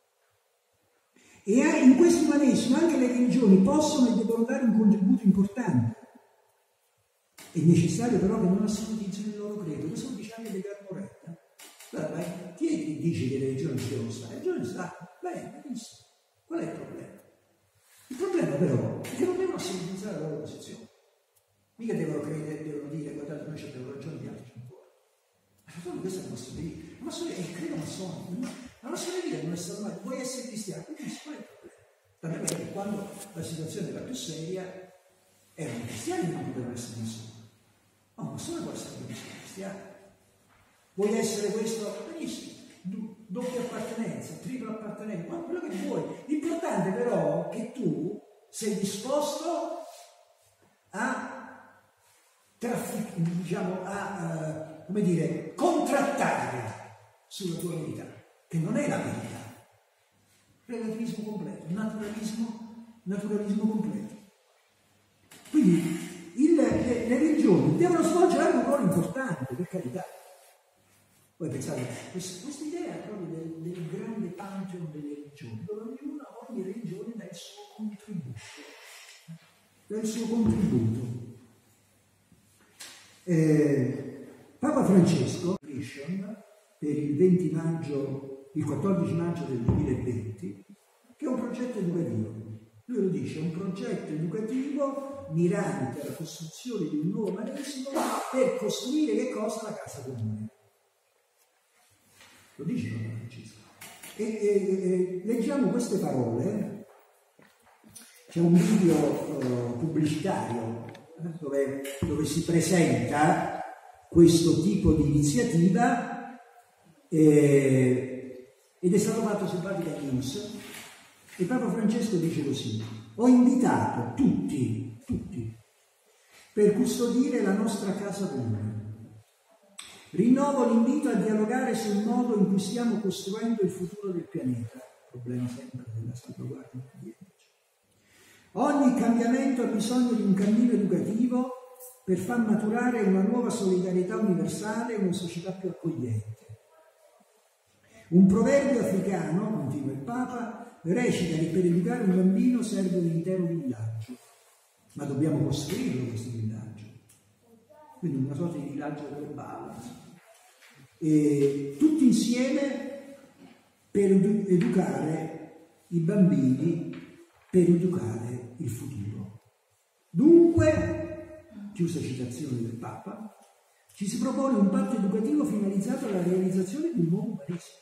[SPEAKER 1] E in questo umanesimo anche le religioni possono e devono dare un contributo importante. È necessario però che non assolutizzino il loro credo. Questo lo dice anche De Carmoretta. Allora, ma chi è che dice che le religioni ci devono stare? Le religioni stanno, bene, benissimo. Qual è il problema? Il problema però è che non devono assolutizzare la loro posizione. Mica devono credere, devono dire, guardate, noi abbiamo ragione, gli altri non può. Ma questa è la massoneria. La massoneria è il credo massonico. La massoneria non è stata mai, vuoi essere cristiano, quindi qual è il problema? Tant'è vero che quando la situazione era più seria, erano cristiani che non potevano essere massoni. Ma un massone può essere anche cristiano. Vuoi essere questo? Benissimo. Doppia appartenenza, tripla appartenenza, ma quello che vuoi. L'importante però è che tu sei disposto a traffic- diciamo a uh, come dire, contrattare sulla tua verità, che non è la verità. Relativismo completo, naturalismo, naturalismo completo. Quindi il, le, le religioni devono svolgere anche un ruolo importante, per carità. Voi pensate, questa idea proprio del, del grande pantheon delle religioni, dove ognuna, ogni religione dà il suo contributo, dà il suo contributo. Eh, Papa Francesco, per il venti maggio, il quattordici maggio del duemilaventi, che è un progetto educativo. Lui lo dice, è un progetto educativo mirante alla costruzione di un nuovo umanesimo per costruire che cosa? La casa comune. Lo dice Papa Francesco. E, e, e leggiamo queste parole. C'è un video uh, pubblicitario eh, dove, dove si presenta questo tipo di iniziativa eh, ed è stato fatto su Vatican News. E Papa Francesco dice così: ho invitato tutti, tutti, per custodire la nostra casa comune. Rinnovo l'invito a dialogare sul modo in cui stiamo costruendo il futuro del pianeta, problema sempre della salvaguardia ambientale. Ogni cambiamento ha bisogno di un cammino educativo per far maturare una nuova solidarietà universale e una società più accogliente. Un proverbio africano, continua il Papa, recita che per educare un bambino serve un intero villaggio, ma dobbiamo costruirlo questo villaggio, quindi una sorta di villaggio globale. E tutti insieme per edu- educare i bambini, per educare il futuro. Dunque, chiusa citazione del Papa, ci si propone un patto educativo finalizzato alla realizzazione di un nuovo umanesimo.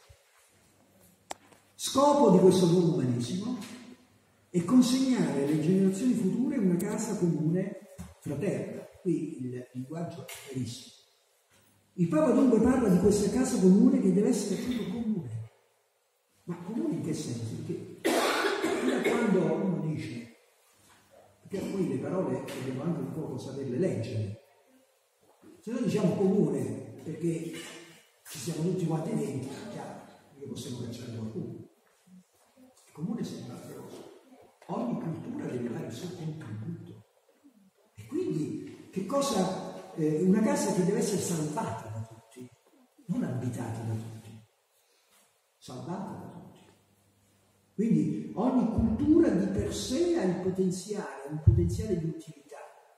[SPEAKER 1] Scopo di questo nuovo umanesimo è consegnare alle generazioni future una casa comune fraterna. Qui il linguaggio è chiarissimo. Il Papa dunque parla di questa casa comune che deve essere proprio comune. Ma comune in che senso? Perché fino a quando uno dice, perché poi le parole dobbiamo anche un po' saperle leggere. Se noi diciamo comune perché ci siamo tutti quanti dentro, chiaro, che possiamo cacciare qualcuno. Il comune sembra altre cose. Ogni cultura deve dare il suo contributo. E quindi che cosa? Eh, una casa che deve essere salvata da tutti, non abitata da tutti, salvata da tutti. Quindi ogni cultura di per sé ha il potenziale, un potenziale di utilità,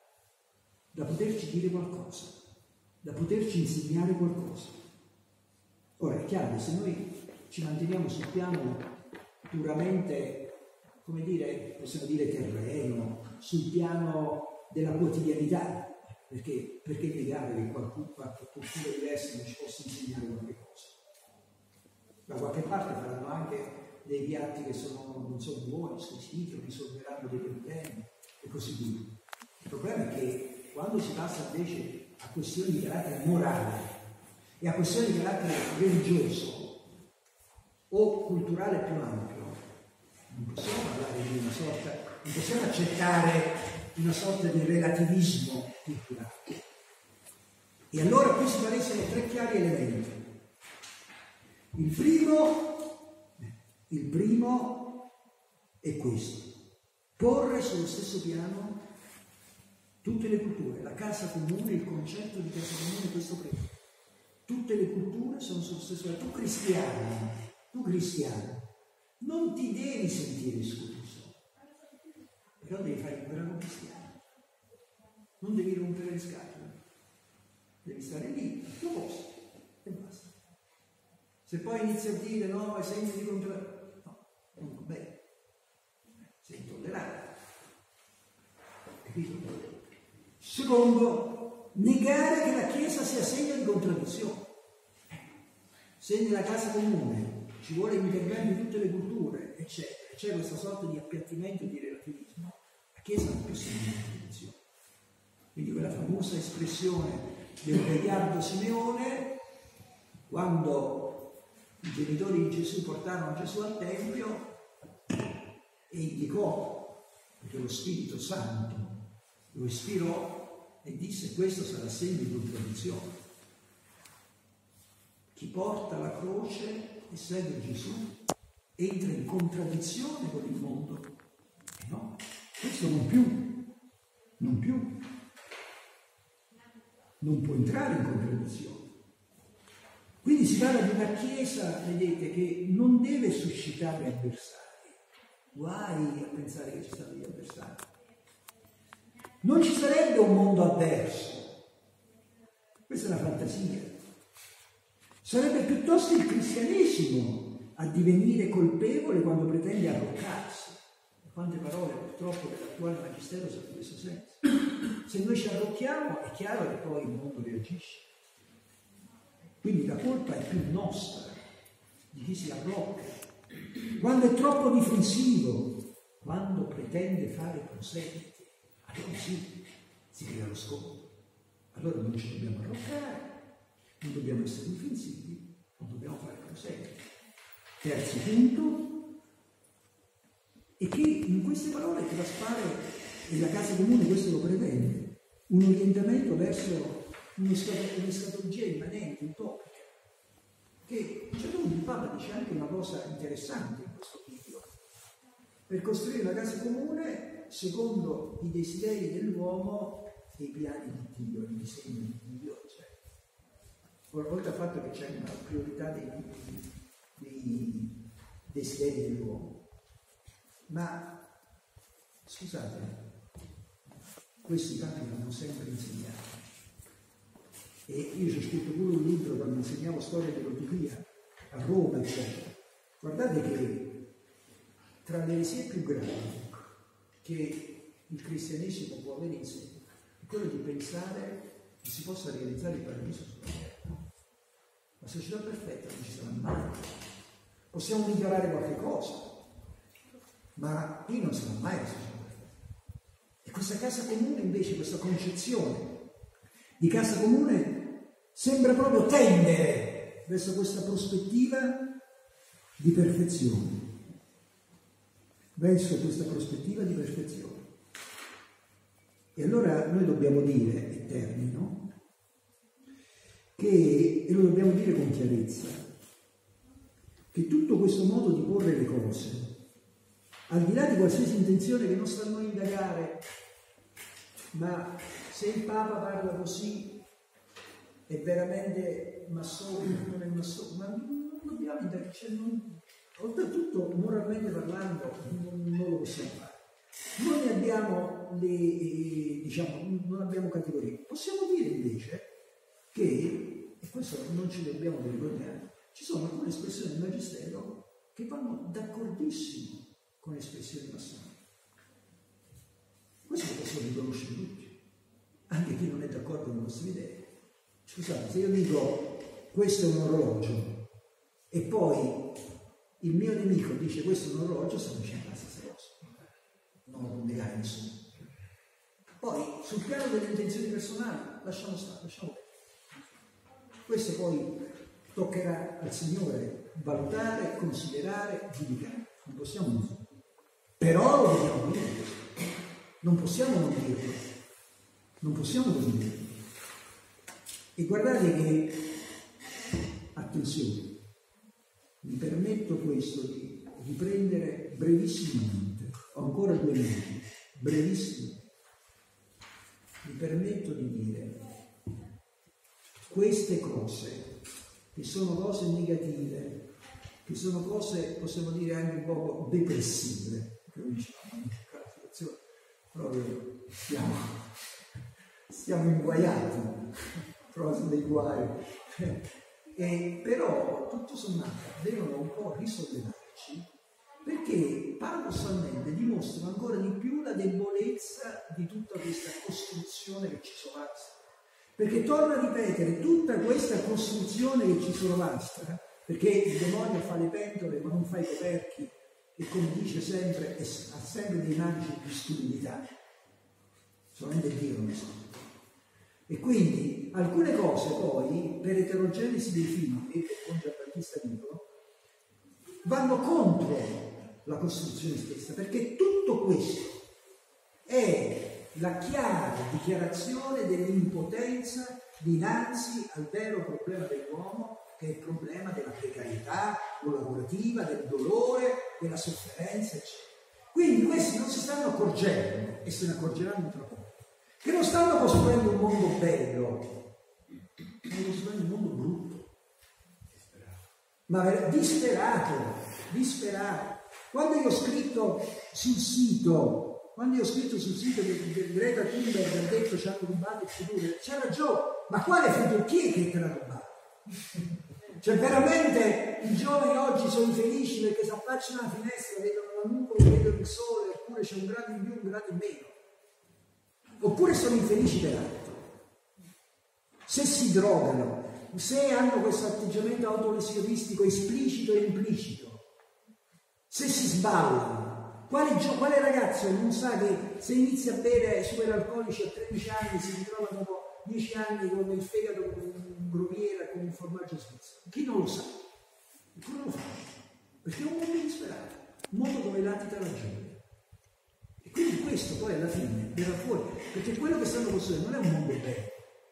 [SPEAKER 1] da poterci dire qualcosa, da poterci insegnare qualcosa. Ora è chiaro che se noi ci manteniamo sul piano puramente, come dire, possiamo dire terreno, sul piano della quotidianità, perché, perché negare che qualcuno, qualche cultura diversa non ci possa insegnare qualche cosa? Da qualche parte faranno anche dei piatti che sono, non sono buoni, squisiti, o risolveranno dei problemi e così via. Il problema è che quando si passa invece a questioni di carattere morale e a questioni di carattere religioso o culturale più ampio, non possiamo parlare di una sorta, non possiamo accettare una sorta di relativismo culturale. E allora qui si palesano tre chiari elementi. Il primo, il primo è questo: porre sullo stesso piano tutte le culture, la casa comune, il concetto di casa comune, questo primo. Tutte le culture sono sullo stesso livello. Tu cristiano, tu cristiano, non ti devi sentire escluso, però devi fare il bravo cristiano. Non devi rompere le scatole, devi stare lì, al tuo posto, e basta. Se poi inizi a dire no, è segno di contrario, no, non va bene, sei intollerato. Capito? Secondo, negare che la Chiesa sia segno di contraddizione. Se nella casa comune ci vuole l'intervento di tutte le culture, eccetera, e c'è questa sorta di appiattimento e di relativismo, la Chiesa non è più segno di contraddizione. Quindi quella famosa espressione del Gagliardo Simeone, quando i genitori di Gesù portarono Gesù al Tempio e indicò, perché lo Spirito Santo lo ispirò e disse: questo sarà segno di contraddizione. Chi porta la croce e segue Gesù entra in contraddizione con il mondo. E no, questo non più, non più. Non può entrare in contraddizione. Quindi si parla di una Chiesa, vedete, che non deve suscitare avversari. Guai a pensare che ci siano degli avversari. Non ci sarebbe un mondo avverso. Questa è una fantasia. Sarebbe piuttosto il cristianesimo a divenire colpevole quando pretende arroccarsi. Quante parole purtroppo dell'attuale magistero sono in questo senso. Se noi ci arrocchiamo è chiaro che poi il mondo reagisce. Quindi la colpa è più nostra, di chi si arrocca. Quando è troppo difensivo, quando pretende fare proselieti, allora sì, si crea lo scontro. Allora non ci dobbiamo arroccare, non dobbiamo essere difensivi, non dobbiamo fare proselieti. Terzo punto, e che in queste parole traspare, e la casa comune questo lo prevede, un orientamento verso un'escatologia immanente, utopica, che a un certo punto il Papa dice anche una cosa interessante in questo video. Per costruire la casa comune secondo i desideri dell'uomo e i piani di Dio, il disegno di Dio, eccetera. Oltre al fatto che c'è una priorità dei, dei desideri dell'uomo. Ma scusate, questi capi l'hanno sempre insegnato. E io ci ho scritto pure un libro quando insegnavo storia dell'utopia a Roma, eccetera. Guardate che tra le eresie più gravi che il cristianesimo può avere in sé è quello di pensare che si possa realizzare il paradiso sulla terra. La società perfetta non ci sarà mai. Possiamo migliorare qualche cosa, ma qui non sarà mai la società perfetta. E questa casa comune invece, questa concezione di casa comune sembra proprio tendere verso questa prospettiva di perfezione, verso questa prospettiva di perfezione. E allora noi dobbiamo dire, e termino, che, e lo dobbiamo dire con chiarezza, che tutto questo modo di porre le cose, al di là di qualsiasi intenzione che non sta a noi indagare, ma se il Papa parla così è veramente massonico, non è massonico, ma non dobbiamo indagare, cioè non, oltretutto moralmente parlando non, non lo possiamo fare. Noi abbiamo le, diciamo, non abbiamo categorie. Possiamo dire invece che, e questo non ci dobbiamo vergognare, ci sono alcune espressioni del Magistero che vanno d'accordissimo con le espressioni massoniche. Questo lo possiamo riconoscere tutti, anche chi non è d'accordo con le nostre idee. Scusate, se io dico questo è un orologio e poi il mio nemico dice questo è un orologio, stiamo dicendo la stessa cosa. Non lo può negare nessuno. Poi sul piano delle intenzioni personali lasciamo stare, lasciamo perdere. Questo poi toccherà al Signore valutare, considerare, giudicare. Non possiamo dire. Però lo dobbiamo dire. Non possiamo non dirlo. Non possiamo non dirlo. E guardate che, attenzione, mi permetto questo di riprendere brevissimamente, ho ancora due minuti, brevissimo, mi permetto di dire queste cose che sono cose negative, che sono cose, possiamo dire, anche un po' depressive, che diciamo, la situazione proprio stiamo, stiamo inguaiati, proprio dei guai. E però, tutto sommato, devono un po' risollevarci, perché paradossalmente dimostrano ancora di più la debolezza di tutta questa costruzione che ci sovrasta. Perché torno a ripetere, tutta questa costruzione che ci sovrasta, perché il demonio fa le pentole ma non fa i coperchi, e come dice sempre, ha sempre dei magici di stupidità. Solamente Dio non sa. E quindi alcune cose poi, per eterogenesi dei figli, che con Giambattista dicono, vanno contro la costruzione stessa, perché tutto questo è la chiara dichiarazione dell'impotenza dinanzi al vero problema dell'uomo, che è il problema della precarietà lavorativa, del dolore, della sofferenza, eccetera. Quindi questi non si stanno accorgendo, e se ne accorgeranno tra poco, che non stanno costruendo un mondo bello, stanno costruendo un mondo brutto, ma disperato, disperato. Quando io ho scritto sul sito, quando io ho scritto sul sito che Greta Thunberg ha detto ci hanno rubato il futuro, c'ha ragione, ma quale futuro? Chi è che te l'ha rubato? Cioè veramente i giovani oggi sono infelici perché si affacciano alla finestra, vedono la nuvola, vedono il sole, oppure c'è un grado in più, un grado in meno. Oppure sono infelici per altro. Se si drogano, se hanno questo atteggiamento autolesionistico esplicito e implicito, se si sballano, quale, quale ragazzo non sa che se inizia a bere superalcolici a tredici anni si ritrova dopo dieci anni con il fegato, con un groviera, con un formaggio svizzero? Chi non lo sa? Eppure lo fa. Perché è un mondo disperato, un mondo dove latita la gioia. E quindi questo poi alla fine verrà fuori, perché quello che stanno costruendo non è un mondo bello.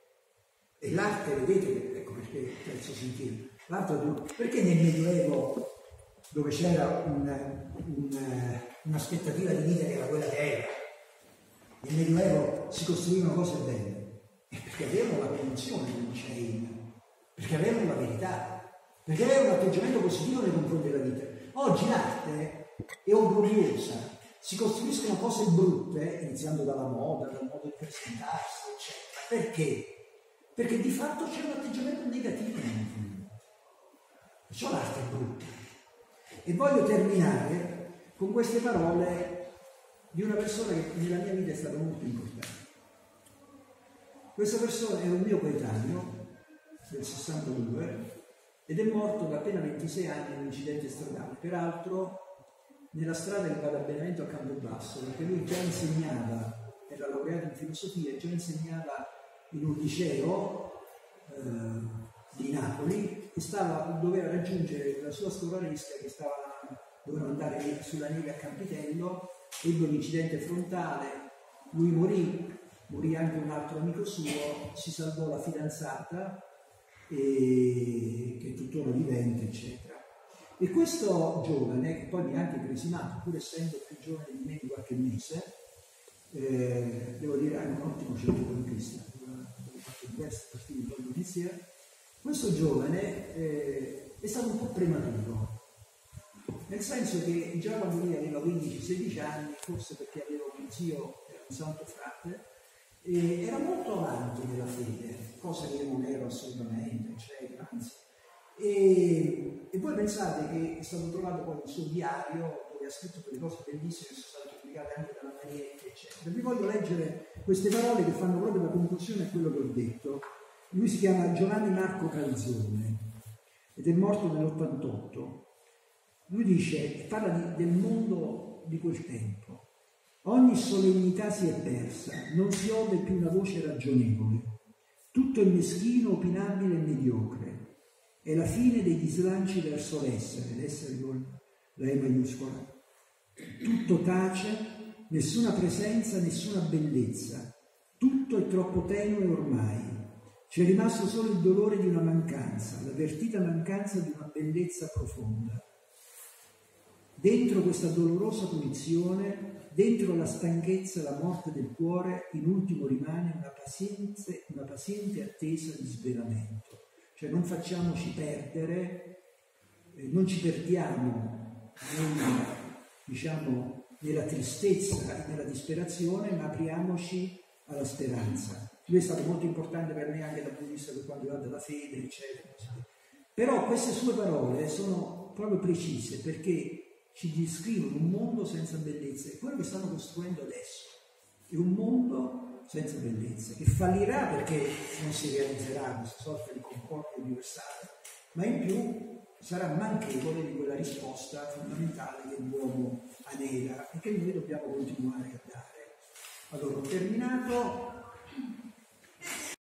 [SPEAKER 1] E l'arte, vedete, ecco perché terzo sentiero, l'arte, perché nel Medioevo, dove c'era un, un, un'aspettativa di vita che era quella che era, nel Medioevo si costruivano cose belle, perché avevano la convinzione che non c'è il, perché avevano la verità, perché avevano un atteggiamento positivo nei confronti della vita. Oggi l'arte è orgogliosa, si costruiscono cose brutte, iniziando dalla moda, dal modo di presentarsi, eccetera. Perché? Perché di fatto c'è un atteggiamento negativo nel mondo. Perciò l'arte è brutta. E voglio terminare con queste parole di una persona che nella mia vita è stata molto importante. Questa persona è un mio coetaneo del sessantadue ed è morto da appena ventisei anni in un incidente stradale, peraltro nella strada che va da Benevento a Campobasso, perché lui già insegnava, era laureato in filosofia, già insegnava in un liceo eh, di Napoli e stava, doveva raggiungere la sua scolaresca che stava, doveva andare sulla neve a Campitello, ebbe un incidente frontale, lui morì, morì anche un altro amico suo, si salvò la fidanzata e, che è tuttora vivente, eccetera. E questo giovane, che poi mi ha anche cresimato, pur essendo più giovane di me di qualche mese, eh, devo dire anche un ottimo centrocampista, avevo fatto diversi partiti di notizia, questo giovane eh, è stato un po' prematuro, nel senso che già quando lui aveva quindici sedici anni, forse perché aveva un zio, era un santo frate, eh, era molto avanti nella fede, cosa che io non ero assolutamente, eccetera, anzi. E, e poi pensate che è stato trovato poi il suo diario dove ha scritto delle cose bellissime che sono state pubblicate anche dalla Marietti, eccetera. Vi voglio leggere queste parole che fanno proprio la conclusione a quello che ho detto. Lui si chiama Giovanni Marco Calzone ed è morto nell'ottantotto. Lui dice, parla di, del mondo di quel tempo. Ogni solennità si è persa, non si ode più una voce ragionevole. Tutto è meschino, opinabile e mediocre. È la fine degli slanci verso l'essere, l'essere con la E maiuscola. Tutto tace, nessuna presenza, nessuna bellezza. Tutto è troppo tenue ormai. C'è rimasto solo il dolore di una mancanza, l'avvertita mancanza di una bellezza profonda. Dentro questa dolorosa punizione, dentro la stanchezza e la morte del cuore, in ultimo rimane una paziente, una paziente attesa di svelamento. cioè non facciamoci perdere, eh, non ci perdiamo nella, diciamo, nella tristezza e nella disperazione, ma apriamoci alla speranza. Questo è stato molto importante per me anche dal punto di vista per quanto riguarda la fede, eccetera. Però queste sue parole sono proprio precise, perché ci descrivono un mondo senza bellezza, e quello che stanno costruendo adesso è un mondo senza bellezza, che fallirà perché non si realizzerà questa sorta di concordia universale, ma in più sarà manchevole di quella risposta fondamentale che l'uomo anela e che noi dobbiamo continuare a dare. Allora, ho terminato.